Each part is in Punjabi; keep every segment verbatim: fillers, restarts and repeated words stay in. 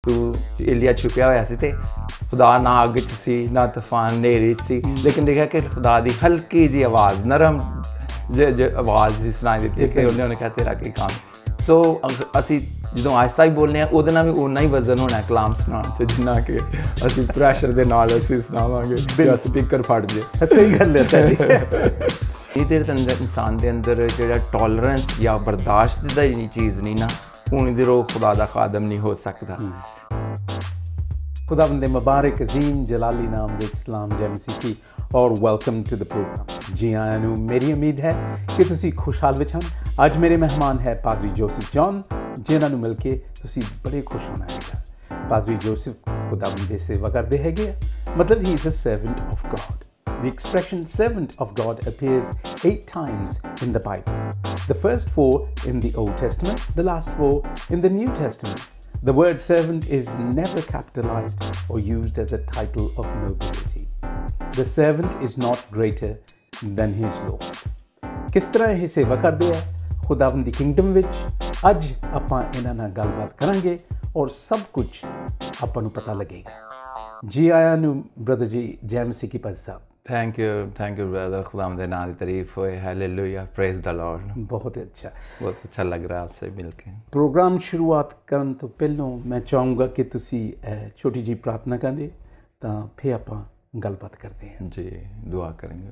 तू एलिया छुपिया होया सी ते खुदा ना अग च सी ना तूफान नेरी च सी, लेकिन देखा कि खुदा दी हल्की जी आवाज़ नरम ज ज आवाज़ ही सुनाई दी कि उन्होंने कहा तेरा की काम। सो असी जो आहिस्ता ही बोलने हैं उहदे नाल भी उन्ना ही वजन होना है कलाम सुनाउण च जिन्ना कि असी प्रैशर दे नाल असी सुनावांगे स्पीकर फट जाए। सही गल है। ਇਹਦੇ ਅੰਦਰ इंसान के अंदर जो टॉलरेंस या बर्दाश्त दा चीज़ नहीं ना हूँ इधर वो खुदा दा खादम नहीं हो सकता। खुदा बंदे मुबारक अजीम जलाली नाम दे सलाम जय मसीह की और वेलकम टू द प्रोग्राम। जी आया नू मेरी उम्मीद है कि तुसी खुशहाल विच हन। अज मेरे मेहमान है पादरी जोसेफ जॉन जिन्हां नू मिल के तुसी बड़े खुश होना है। पादरी जोसेफ खुदा बंदे सेवा करते हैगे, मतलब ही is a servant of God. The expression servant of God appears eight times in the Bible. The first four in the Old Testament, the last four in the New Testament. The word servant is never capitalized or used as a title of nobility. The servant is not greater than his Lord. किस तरह ये सेवा करते हैं खुदावंद दी किंगडम विच अज आपां इन्हां नाल गलबात करांगे और सब कुछ आपां नूं पता लगेगा। जी आया नूं ब्रदर जी जय मसीह की पास साहब। Thank you thank you brother, खुदा दे नाम की तारीफ होए, हालेलुया, प्रेज द लॉर्ड। बहुत अच्छा बहुत अच्छा लग रहा है आपसे मिलके। प्रोग्राम शुरुआत करन तो पहलों मैं चाहूँगा कि तुसी छोटी जी प्रार्थना करें तो फिर आपां गलबात करते हैं। जी दुआ करेंगे।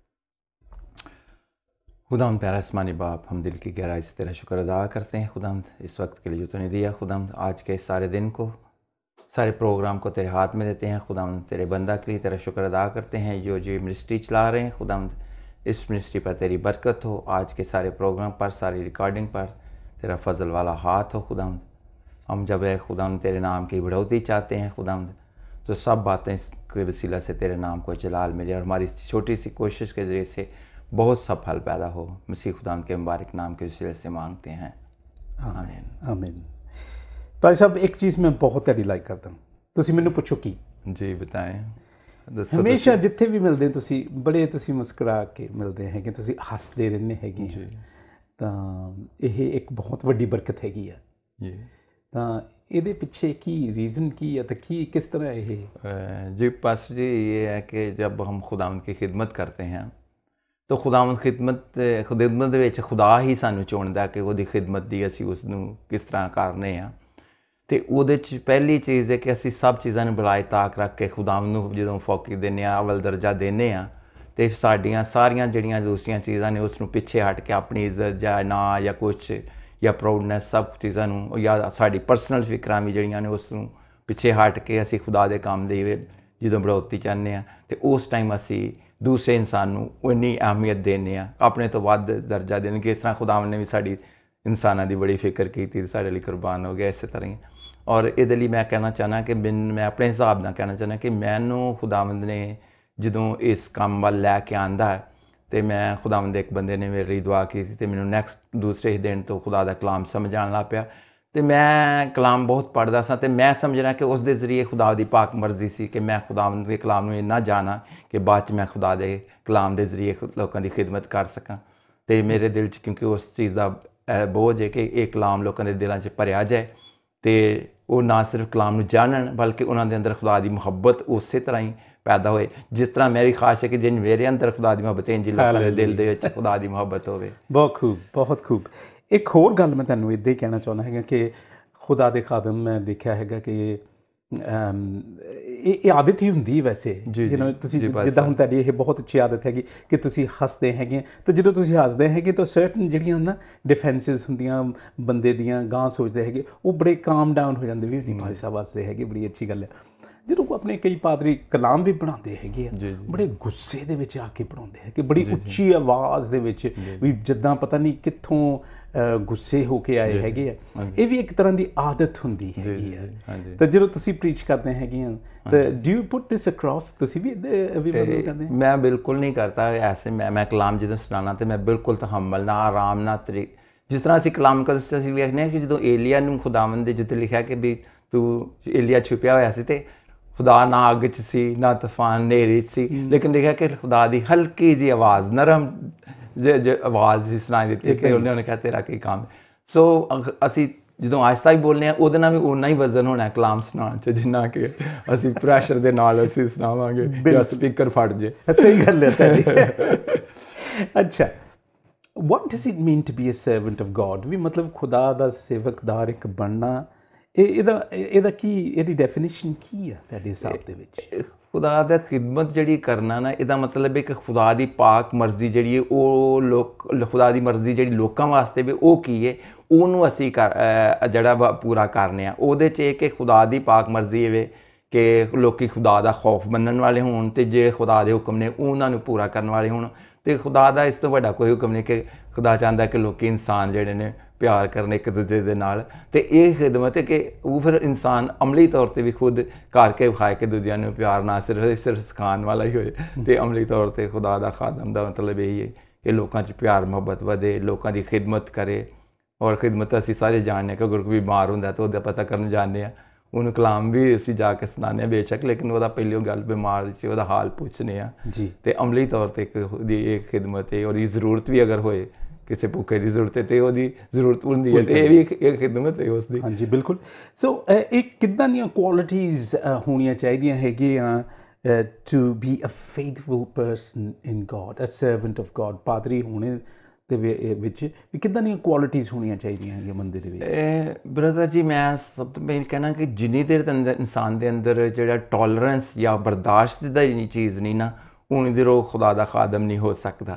खुदावंद प्यारा आसमानी बाप, हम दिल की गहराई से तेरा शुक्र अदा करते हैं खुदावंद इस वक्त के लिए जो तूने दिया। खुदावंद आज के सारे दिन को सारे प्रोग्राम को तेरे हाथ में देते हैं खुदावंद। तेरे बंदा के लिए तेरा शुक्र अदा करते हैं जो जो मिनिस्ट्री चला रहे हैं खुदावंद, इस मिनिस्ट्री पर तेरी बरकत हो। आज के सारे प्रोग्राम पर सारी रिकॉर्डिंग पर तेरा फजल वाला हाथ हो खुदावंद। हम जब है खुदावंद तेरे नाम की बढ़ोतरी चाहते हैं खुदावंद, तो सब बातें के वसीला से तेरे नाम को जलाल मिले और हमारी छोटी सी कोशिश के ज़रिए से बहुत सा फल पैदा हो। मसीह खुदावंद के मुबारक नाम के वसीले से मांगते हैं, आमीन आमीन। भाई साहब एक चीज़ मैं बहुत तड़ी लाइक करता हूँ, तुसी मैनू पुछो की। जी बताएं। हमेशा जिथे भी मिलते तुसी बड़े तुसी मुस्कुरा के मिलते हैं कि तुसी हसते रहने हैगे जी, तो यह एक बहुत वड्डी बरकत हैगी है जी। तो ਇਹਦੇ ਪਿੱਛੇ की रीज़न की है तो की किस तरह ये जी पास्टर जी ये है कि जब हम खुदावंद की खिदमत करते हैं तो खुदावंद खिदमत खिदमत ਦੇ ਵਿੱਚ खुदा ही सानू चुनदा कि ਉਹਦੀ खिदमत ਦੀ ਅਸੀਂ ਉਸ ਨੂੰ किस तरह करने हैं। तो ਉਹਦੇ 'ਚ ਪਹਿਲੀ ਚੀਜ਼ ਹੈ ਕਿ ਅਸੀਂ ਸਭ ਚੀਜ਼ਾਂ ਨੂੰ ਬਲਾਏ ਤਾਕ ਰੱਖ ਕੇ ਖੁਦਾਵੰਦ ਨੂੰ ਜਦੋਂ ਫੌਕੀ ਦਿੰਦੇ ਹਾਂ, ਅਵਲ ਦਰਜਾ ਦਿੰਦੇ ਹਾਂ, ਤੇ ਸਾਡੀਆਂ ਸਾਰੀਆਂ ਜਿਹੜੀਆਂ ਦੂਸਰੀਆਂ ਚੀਜ਼ਾਂ ਨੇ ਉਸ ਨੂੰ ਪਿੱਛੇ ਹਟ ਕੇ ਆਪਣੀ ਇੱਜ਼ਤ ਜਾਂ ਨਾਂ ਜਾਂ ਕੁਛ ਜਾਂ ਪ੍ਰਾਊਡਨੈਸ ਸਭ ਚੀਜ਼ਾਂ ਨੂੰ ਜਾਂ ਸਾਡੀ ਪਰਸਨਲ ਫਿਕਰਾਂ ਵੀ ਜਿਹੜੀਆਂ ਨੇ ਉਸ ਨੂੰ ਪਿੱਛੇ ਹਟ ਕੇ ਅਸੀਂ ਖੁਦਾ ਦੇ ਕੰਮ ਦੀ ਜਦੋਂ ਬੜੋਤੀ ਚਾਹੁੰਦੇ ਹਾਂ ਤੇ ਉਸ ਟਾਈਮ ਅਸੀਂ ਦੂਸਰੇ ਇਨਸਾਨ ਨੂੰ ਉਨੀ ਅਹਿਮੀਅਤ ਦਿੰਦੇ ਹਾਂ, ਆਪਣੇ ਤੋਂ ਵੱਧ ਦਰਜਾ ਦੇਣ ਕਿ ਇਸ ਤਰ੍ਹਾਂ ਖੁਦਾਵੰਦ ਨੇ ਵੀ ਸਾਡੀ ਇਨਸਾਨਾਂ ਦੀ ਬੜੀ ਫਿਕਰ ਕੀਤੀ, ਸਾਡੇ ਲਈ ਕੁਰਬਾਨ ਹੋ ਗਿਆ ਇਸੇ ਤਰ੍ਹਾਂ ਹੀ। और ये लिए मैं कहना चाहना कि मैं मैं अपने हिसाब नाल कहना चाहना कि मैनू खुदावंद ने जो इस काम वाल लैके आंदा है तो मैं खुदावंद एक बंदे ने मेरी दुआ की तो मैनू नैक्सट दूसरे ही दिन तो खुदा का कलाम समझ आन लग पिया। तो मैं कलाम बहुत पढ़ता सा तो मैं समझना कि उस दे जरिए खुदा की पाक मर्जी सी कि मैं खुदावंद के कलाम में इन्ना जाना कि बाद च मैं खुदा के कलाम के जरिए लोगों की खिदमत कर सकां। तो मेरे दिल च क्योंकि उस चीज़ का बोझ है कि ये कलाम लोगों के दिलों च भरिया जाए तो वो ना सिर्फ कलाम नूं जानन बल्कि उन्होंने अंदर खुदा की मुहब्बत उस तरह ही पैदा होए जिस तरह मेरी ख्वाहिश है कि जिन मेरे अंदर खुदा की मुहब्बत है जिन लोगों के दिल दे विच खुदा की मुहब्बत होवे। बहुत खूब बहुत खूब। एक होर गल मैं तुहानूं इदां ही कहना चाहुंदा है कि खुदा दे खादम मैं देखा है कि ਇਹ ਆਦਤ ਹੀ ਹੁੰਦੀ ਵੈਸੇ ਯੂ ਨੋ ਤੁਸੀਂ ਜਿੱਦਾਂ ਹੁਣ ਤੁਹਾਡੀ ਇਹ ਬਹੁਤ ਅੱਛੀ ਆਦਤ ਹੈਗੀ ਕਿ ਤੁਸੀਂ ਹੱਸਦੇ ਹੈਗੇ ਤਾਂ ਜਦੋਂ ਤੁਸੀਂ ਹੱਸਦੇ ਹੈਗੇ ਤਾਂ ਸਰਟਨ ਜਿਹੜੀਆਂ ਨਾ ਡਿਫੈਂਸਿਸ ਹੁੰਦੀਆਂ ਬੰਦੇ ਦੀਆਂ ਗਾਂ ਸੋਚਦੇ ਹੈਗੇ ਉਹ ਬੜੇ ਕਾਮ ਡਾਊਨ ਹੋ ਜਾਂਦੇ ਵੀ ਨਹੀਂ ਭਾਈ ਸਾਹਿਬ ਹੱਸਦੇ ਹੈਗੇ ਬੜੀ ਅੱਛੀ ਗੱਲ ਹੈ। ਜਦੋਂ ਆਪਣੇ ਕਈ ਪਾਦਰੀ ਕਲਾਮ ਵੀ ਬਣਾਉਂਦੇ ਹੈਗੇ ਆ ਬੜੇ ਗੁੱਸੇ ਦੇ ਵਿੱਚ ਆ ਕੇ ਬਣਾਉਂਦੇ ਹੈ ਕਿ ਬੜੀ ਉੱਚੀ ਆਵਾਜ਼ ਦੇ ਵਿੱਚ ਵੀ ਜਿੱਦਾਂ ਪਤਾ ਨਹੀਂ ਕਿੱਥੋਂ ਗੁੱਸੇ ਹੋ ਕੇ ਆਏ ਹੈਗੇ ਆ। ਇਹ ਵੀ ਇੱਕ ਤਰ੍ਹਾਂ ਦੀ ਆਦਤ ਹੁੰਦੀ ਹੈਗੀ ਆ। ਤਾਂ ਜਦੋਂ ਤੁਸੀਂ ਪ੍ਰੀਚ ਕਰਦੇ ਹੈਗੇ ਆ ਤਾਂ do you put this across ਤੁਸੀਂ ਵੀ ਵੀ ਕਰਦੇ? ਮੈਂ ਬਿਲਕੁਲ ਨਹੀਂ ਕਰਤਾ ਐਸੇ। ਮੈਂ ਮੈਂ ਕਲਾਮ ਜਦੋਂ ਸੁਣਾਉਣਾ ਤਾਂ ਮੈਂ ਬਿਲਕੁਲ ਤਹੱਮਲ ਨਾਲ ਆਰਾਮ ਨਾਲ ਤਰੀਕ ਜਿਸ ਤਰ੍ਹਾਂ ਅਸੀਂ ਕਲਾਮ ਕਰਦੇ ਅਸੀਂ ਵੇਖਦੇ ਹਾਂ ਕਿ ਜਦੋਂ ਏਲੀਆ ਨੂੰ ਖੁਦਾਵੰਦ ਦੇ ਜਿੱਥੇ ਲਿਖਿਆ ਕਿ ਵੀ ਤੂੰ ਏਲੀਆ ਛੁਪਿਆ ਹੋਇਆ ਸੀ ਤੇ खुदा ना अग च सी ना तूफान नेरी च सी, लेकिन देखा कि खुदा की हल्की जी आवाज़ नरम ज ज आवाज़ ही सुनाई दी कि उन्होंने कहा तेरा की काम। सो असी ਜਦੋਂ ਆਹਿਸਤਾ ਹੀ ਬੋਲਨੇ ਆ ਉਹਦੇ ਨਾਲ ਵੀ ਉਨਾ ਹੀ ਵਜ਼ਨ ਹੋਣਾ ਕਲਾਮ ਸੁਣਾਉਣ 'ਚ ਜਿੰਨਾ ਕਿ ਅਸੀਂ ਪ੍ਰੈਸ਼ਰ ਦੇ ਨਾਲ ਅਸੀਂ ਸੁਣਾਵਾਂਗੇ ਜਾਂ ਸਪੀਕਰ ਫਟ ਜੇ। ਸਹੀ ਗੱਲ ਹੈ। ਅੱਛਾ, what does it mean to be a servant of God? ਵੀ ਮਤਲਬ ਖੁਦਾ ਦਾ ਸੇਵਕਦਾਰ ਇੱਕ ਬਣਨਾ, ਇਹ ਇਹਦਾ ਇਹਦਾ ਕੀ ਇਹਦੀ ਡੈਫੀਨੇਸ਼ਨ ਕੀ ਆ ਤੁਹਾਡੇ ਹਿਸਾਬ ਦੇ ਵਿੱਚ? ਖੁਦਾ ਦਾ ਖਿਦਮਤ ਜਿਹੜੀ ਕਰਨਾ ਨਾ, ਇਹਦਾ ਮਤਲਬ ਹੈ ਕਿ ਖੁਦਾ ਦੀ ਪਾਕ ਮਰਜ਼ੀ ਜਿਹੜੀ ਹੈ ਉਹ ਲੋਕ ਖੁਦਾ ਦੀ ਮਰਜ਼ੀ ਜਿਹੜੀ ਲੋਕਾਂ ਵਾਸਤੇ ਵੀ ਉਹ ਕੀ ਹੈ ਉਹਨੂੰ ਅਸੀਂ ਕਰ ਜਿਹੜਾ ਵਾ ਪੂਰਾ ਕਰਨੇ ਆ। ਉਹਦੇ 'ਚ ਇਹ ਕਿ ਖੁਦਾ ਦੀ ਪਾਕ ਮਰਜ਼ੀ ਹੋਵੇ ਕਿ ਲੋਕੀ ਖੁਦਾ ਦਾ ਖੌਫ ਮੰਨਣ ਵਾਲੇ ਹੋਣ ਅਤੇ ਜਿਹੜੇ ਖੁਦਾ ਦੇ ਹੁਕਮ ਨੇ ਉਹਨਾਂ ਨੂੰ ਪੂਰਾ ਕਰਨ ਵਾਲੇ ਹੋਣ। ਅਤੇ ਖੁਦਾ ਦਾ ਇਸ ਤੋਂ ਵੱਡਾ ਕੋਈ ਹੁਕਮ ਨਹੀਂ ਕਿ ਖੁਦਾ ਚਾਹੁੰਦਾ ਕਿ ਲੋਕੀ ਇਨਸਾਨ ਜਿਹੜੇ ਨੇ ਪਿਆਰ ਕਰਨ ਇੱਕ ਦੂਜੇ ਦੇ ਨਾਲ। ਅਤੇ ਇਹ ਖਿਦਮਤ ਹੈ ਕਿ ਉਹ ਫਿਰ ਇਨਸਾਨ ਅਮਲੀ ਤੌਰ 'ਤੇ ਵੀ ਖੁਦ ਕਰਕੇ ਵਿਖਾਏ ਕਿ ਦੂਜਿਆਂ ਨੂੰ ਪਿਆਰ ਨਾ ਸਿਰਫ ਸਿਰਫ ਸਿਖਾਉਣ ਵਾਲਾ ਹੀ ਹੋਏ। ਅਤੇ ਅਮਲੀ ਤੌਰ 'ਤੇ ਖੁਦਾ ਦਾ ਖਾਦਮ ਦਾ ਮਤਲਬ ਇਹੀ ਹੈ ਕਿ ਲੋਕਾਂ 'ਚ ਪਿਆਰ ਮੁਹੱਬਤ ਵਧੇ, ਲੋਕਾਂ ਦੀ ਖਿਦਮਤ ਕਰੇ। ਔਰ ਖਿਦਮਤ ਅਸੀਂ ਸਾਰੇ ਜਾਣਦੇ ਹਾਂ ਕਿ ਅਗਰ ਕੋਈ ਬਿਮਾਰ ਹੁੰਦਾ ਤਾਂ ਉਹਦਾ ਪਤਾ ਕਰਨ ਜਾਂਦੇ ਹਾਂ, ਉਹਨੂੰ ਕਲਾਮ ਵੀ ਅਸੀਂ ਜਾ ਕੇ ਸੁਣਾਉਂਦੇ ਹਾਂ ਬੇਸ਼ੱਕ, ਲੇਕਿਨ ਉਹਦਾ ਪਹਿਲੀ ਗੱਲ ਬਿਮਾਰ 'ਚ ਉਹਦਾ ਹਾਲ ਪੁੱਛਦੇ ਹਾਂ ਜੀ। ਅਤੇ ਅਮਲੀ ਤੌਰ 'ਤੇ ਇੱਕ ਉਹਦੀ ਇਹ ਖਿਦਮਤ ਹੈ। ਉਹਦੀ ਜ਼ਰੂਰਤ ਵੀ ਅਗਰ ਹੋਏ, ਕਿਸੇ ਭੁੱਖੇ ਦੀ ਜ਼ਰੂਰਤ ਹੈ ਅਤੇ ਉਹਦੀ ਜ਼ਰੂਰਤ ਹੁੰਦੀ ਹੈ ਅਤੇ ਇਹ ਵੀ ਇੱਕ ਇੱਕ ਖਿਦਮਤ ਹੈ ਉਸ ਦੀ। ਹਾਂਜੀ ਬਿਲਕੁਲ। ਸੋ ਇਹ ਕਿੱਦਾਂ ਦੀਆਂ ਕੁਆਲਿਟੀਜ਼ ਹੋਣੀਆਂ ਚਾਹੀਦੀਆਂ ਹੈਗੀਆਂ to be a faithful person in God, a servant of God? ਪਾਦਰੀ ਹੋਣੇ ਦੇ ਵਿੱਚ ਵੀ ਕਿੱਦਾਂ ਦੀਆਂ ਕੁਆਲਿਟੀਜ਼ ਹੋਣੀਆਂ ਚਾਹੀਦੀਆਂ ਹੈਗੀਆਂ ਬੰਦੇ ਦੇ ਵਿੱਚ? ਬ੍ਰਦਰ ਜੀ, ਮੈਂ ਸਭ ਤੋਂ ਪਹਿਲਾਂ ਕਹਿਣਾ ਕਿ ਜਿੰਨੀ ਦੇਰ ਤੱਕ ਇਨਸਾਨ ਦੇ ਅੰਦਰ ਜਿਹੜਾ ਟੋਲਰੈਂਸ ਜਾਂ ਬਰਦਾਸ਼ਤ ਦਾ ਚੀਜ਼ ਨਹੀਂ ਨਾ, ਉਨੀ ਦੇਰ ਉਹ ਖੁਦਾ ਦਾ ਖਾਦਮ ਨਹੀਂ ਹੋ ਸਕਦਾ।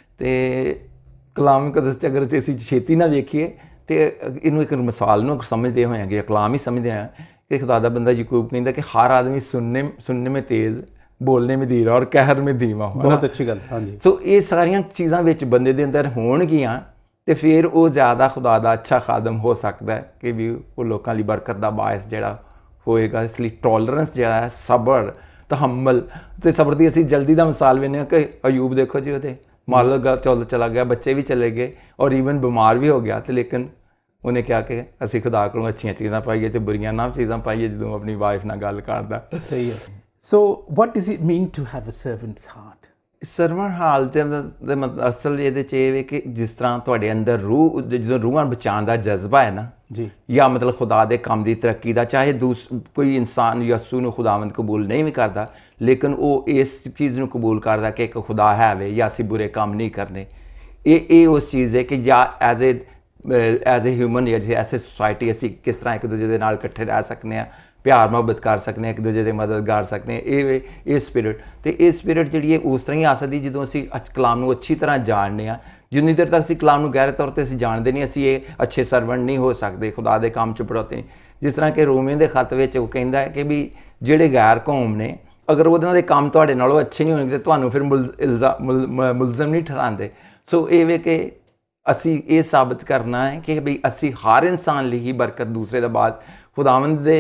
ਅਤੇ ਕਲਾਮ ਮੁਕੱਦਸ 'ਚ ਅਗਰ ਅਸੀਂ ਛੇਤੀ ਨਾ ਵੇਖੀਏ ਅਤੇ ਇਹਨੂੰ ਇੱਕ ਮਿਸਾਲ ਨੂੰ ਸਮਝਦੇ ਹੋਏਗੇ, ਕਲਾਮ ਹੀ ਸਮਝਦੇ ਹਾਂ ਕਿ ਖੁਦਾ ਦਾ ਬੰਦਾ ਯਾਕੂਬ ਕਹਿੰਦਾ ਕਿ ਹਰ ਆਦਮੀ ਸੁਣਨੇ ਸੁਣਨੇ में तेज़, ਬੋਲਣੇ में धीरा और कहर में धीमा। ਬਹੁਤ ਅੱਛੀ ਗੱਲ। ਹਾਂਜੀ। ਸੋ ਇਹ ਸਾਰੀਆਂ ਚੀਜ਼ਾਂ ਵਿੱਚ ਬੰਦੇ ਦੇ ਅੰਦਰ ਹੋਣਗੀਆਂ ਅਤੇ ਫਿਰ ਉਹ ਜ਼ਿਆਦਾ ਖੁਦਾ ਦਾ ਅੱਛਾ ਖਾਦਮ ਹੋ ਸਕਦਾ ਹੈ ਕਿ ਵੀ ਉਹ ਲੋਕਾਂ ਲਈ ਬਰਕਤ ਦਾ ਬਾਇਸ ਜਿਹੜਾ ਹੋਏਗਾ। ਇਸ ਲਈ ਟੋਲਰੈਂਸ ਜਿਹੜਾ ਹੈ, ਸਬਰ, ਤਹੱਮਲ। ਅਤੇ ਸਬਰ ਦੀ ਅਸੀਂ ਜਲਦੀ ਦਾ ਮਿਸਾਲ ਵੇਖਦੇ ਹਾਂ ਕਿ ਅਯੂਬ ਦੇਖੋ ਜੀ, ਉਹਦੇ ਮਾਲਕ ਚੌਲ ਚਲਾ ਗਿਆ, ਬੱਚੇ ਵੀ ਚਲੇ ਗਏ ਔਰ ਈਵਨ ਬਿਮਾਰ ਵੀ ਹੋ ਗਿਆ, ਅਤੇ ਲੇਕਿਨ ਉਹਨੇ ਕਿਹਾ ਕਿ ਅਸੀਂ ਖੁਦਾ ਕੋਲੋਂ ਅੱਛੀਆਂ ਚੀਜ਼ਾਂ ਪਾਈਏ ਅਤੇ ਬੁਰੀਆਂ ਨਾ ਚੀਜ਼ਾਂ ਪਾਈਏ ਜਦੋਂ ਆਪਣੀ ਵਾਈਫ ਨਾਲ ਗੱਲ ਕਰਦਾ। ਸਹੀ ਹੈ। So what does it mean to have a servant's heart? Servant heart ਦੇ ਮਤਲਬ ਅਸਲ ਇਹਦੇ 'ਚ ਇਹ ਹੈ ਕਿ ਜਿਸ ਤਰ੍ਹਾਂ ਤੁਹਾਡੇ ਅੰਦਰ ਰੂਹ, ਜਦੋਂ ਰੂਹਾਂ ਬਚਾਉਣ ਦਾ ਜਜ਼ਬਾ ਹੈ ਨਾ ਜੀ, ਜਾਂ ਮਤਲਬ ਖੁਦਾ ਦੇ ਕੰਮ ਦੀ ਤਰੱਕੀ ਦਾ, ਚਾਹੇ ਦੂਸ ਕੋਈ ਇਨਸਾਨ ਯਸੂ ਨੂੰ ਖੁਦਾਵੰਦ ਕਬੂਲ ਨਹੀਂ ਵੀ ਕਰਦਾ, ਲੇਕਿਨ ਉਹ ਇਸ ਚੀਜ਼ ਨੂੰ ਕਬੂਲ ਕਰਦਾ ਕਿ ਇੱਕ ਖੁਦਾ ਹੈ ਵੇ ਜਾਂ ਅਸੀਂ ਬੁਰੇ ਕੰਮ ਨਹੀਂ ਕਰਨੇ। ਇਹ ਇਹ ਉਸ ਚੀਜ਼ ਹੈ ਕਿ ਜਾਂ as a as a human ਜਾਂ ਐਜ਼ ਏ ਸੁਸਾਇਟੀ ਅਸੀਂ ਕਿਸ ਤਰ੍ਹਾਂ ਇੱਕ ਦੂਜੇ ਦੇ ਨਾਲ ਇਕੱਠੇ ਰਹਿ ਸਕਦੇ ਹਾਂ, ਪਿਆਰ ਮੁਹੱਬਤ ਕਰ ਸਕਦੇ ਹਾਂ, ਇੱਕ ਦੂਜੇ ਦੀ ਮਦਦ ਕਰ ਸਕਦੇ ਹਾਂ। ਇਹ ਇਹ ਸਪਿਰਿਟ ਅਤੇ ਇਹ ਸਪਿਰਿਟ ਜਿਹੜੀ ਹੈ ਉਸ ਤਰ੍ਹਾਂ ਹੀ ਆ ਸਕਦੀ ਜਦੋਂ ਅਸੀਂ ਕਲਾਮ ਨੂੰ ਅੱਛੀ ਤਰ੍ਹਾਂ ਜਾਣਦੇ ਹਾਂ। ਜਿੰਨੀ ਦੇਰ ਤੱਕ ਅਸੀਂ ਕਲਾਮ ਨੂੰ ਗਹਿਰੇ ਤੌਰ 'ਤੇ ਅਸੀਂ ਜਾਣਦੇ ਨਹੀਂ, ਅਸੀਂ ਇਹ ਅੱਛੇ ਸਰਵੈਂਟ ਨਹੀਂ ਹੋ ਸਕਦੇ, ਖੁਦਾ ਦੇ ਕੰਮ 'ਚ ਪੜੋਤੇ। ਜਿਸ ਤਰ੍ਹਾਂ ਕਿ ਰੋਮੀਓ ਦੇ ਖੱਤ ਵਿੱਚ ਉਹ ਕਹਿੰਦਾ ਹੈ ਕਿ ਵੀ ਜਿਹੜੇ ਗੈਰ ਕੌਮ ਨੇ, ਅਗਰ ਉਹਨਾਂ ਦੇ ਕੰਮ ਤੁਹਾਡੇ ਨਾਲੋਂ ਅੱਛੇ ਨਹੀਂ ਹੋਣਗੇ ਤਾਂ ਤੁਹਾਨੂੰ ਫਿਰ ਮੁਲ ਇਲਜ਼ਾ ਮੁਲਜ਼ਮ ਨਹੀਂ ਠਹਿਰਾਉਂਦੇ। ਸੋ ਇਹ ਵੇ ਕਿ ਅਸੀਂ ਇਹ ਸਾਬਤ ਕਰਨਾ ਹੈ ਕਿ ਵੀ ਅਸੀਂ ਹਰ ਇਨਸਾਨ ਲਈ ਹੀ ਬਰਕਤ, ਦੂਸਰੇ ਦਾ ਬਾਅਦ ਖੁਦਾਵੰਦ ਦੇ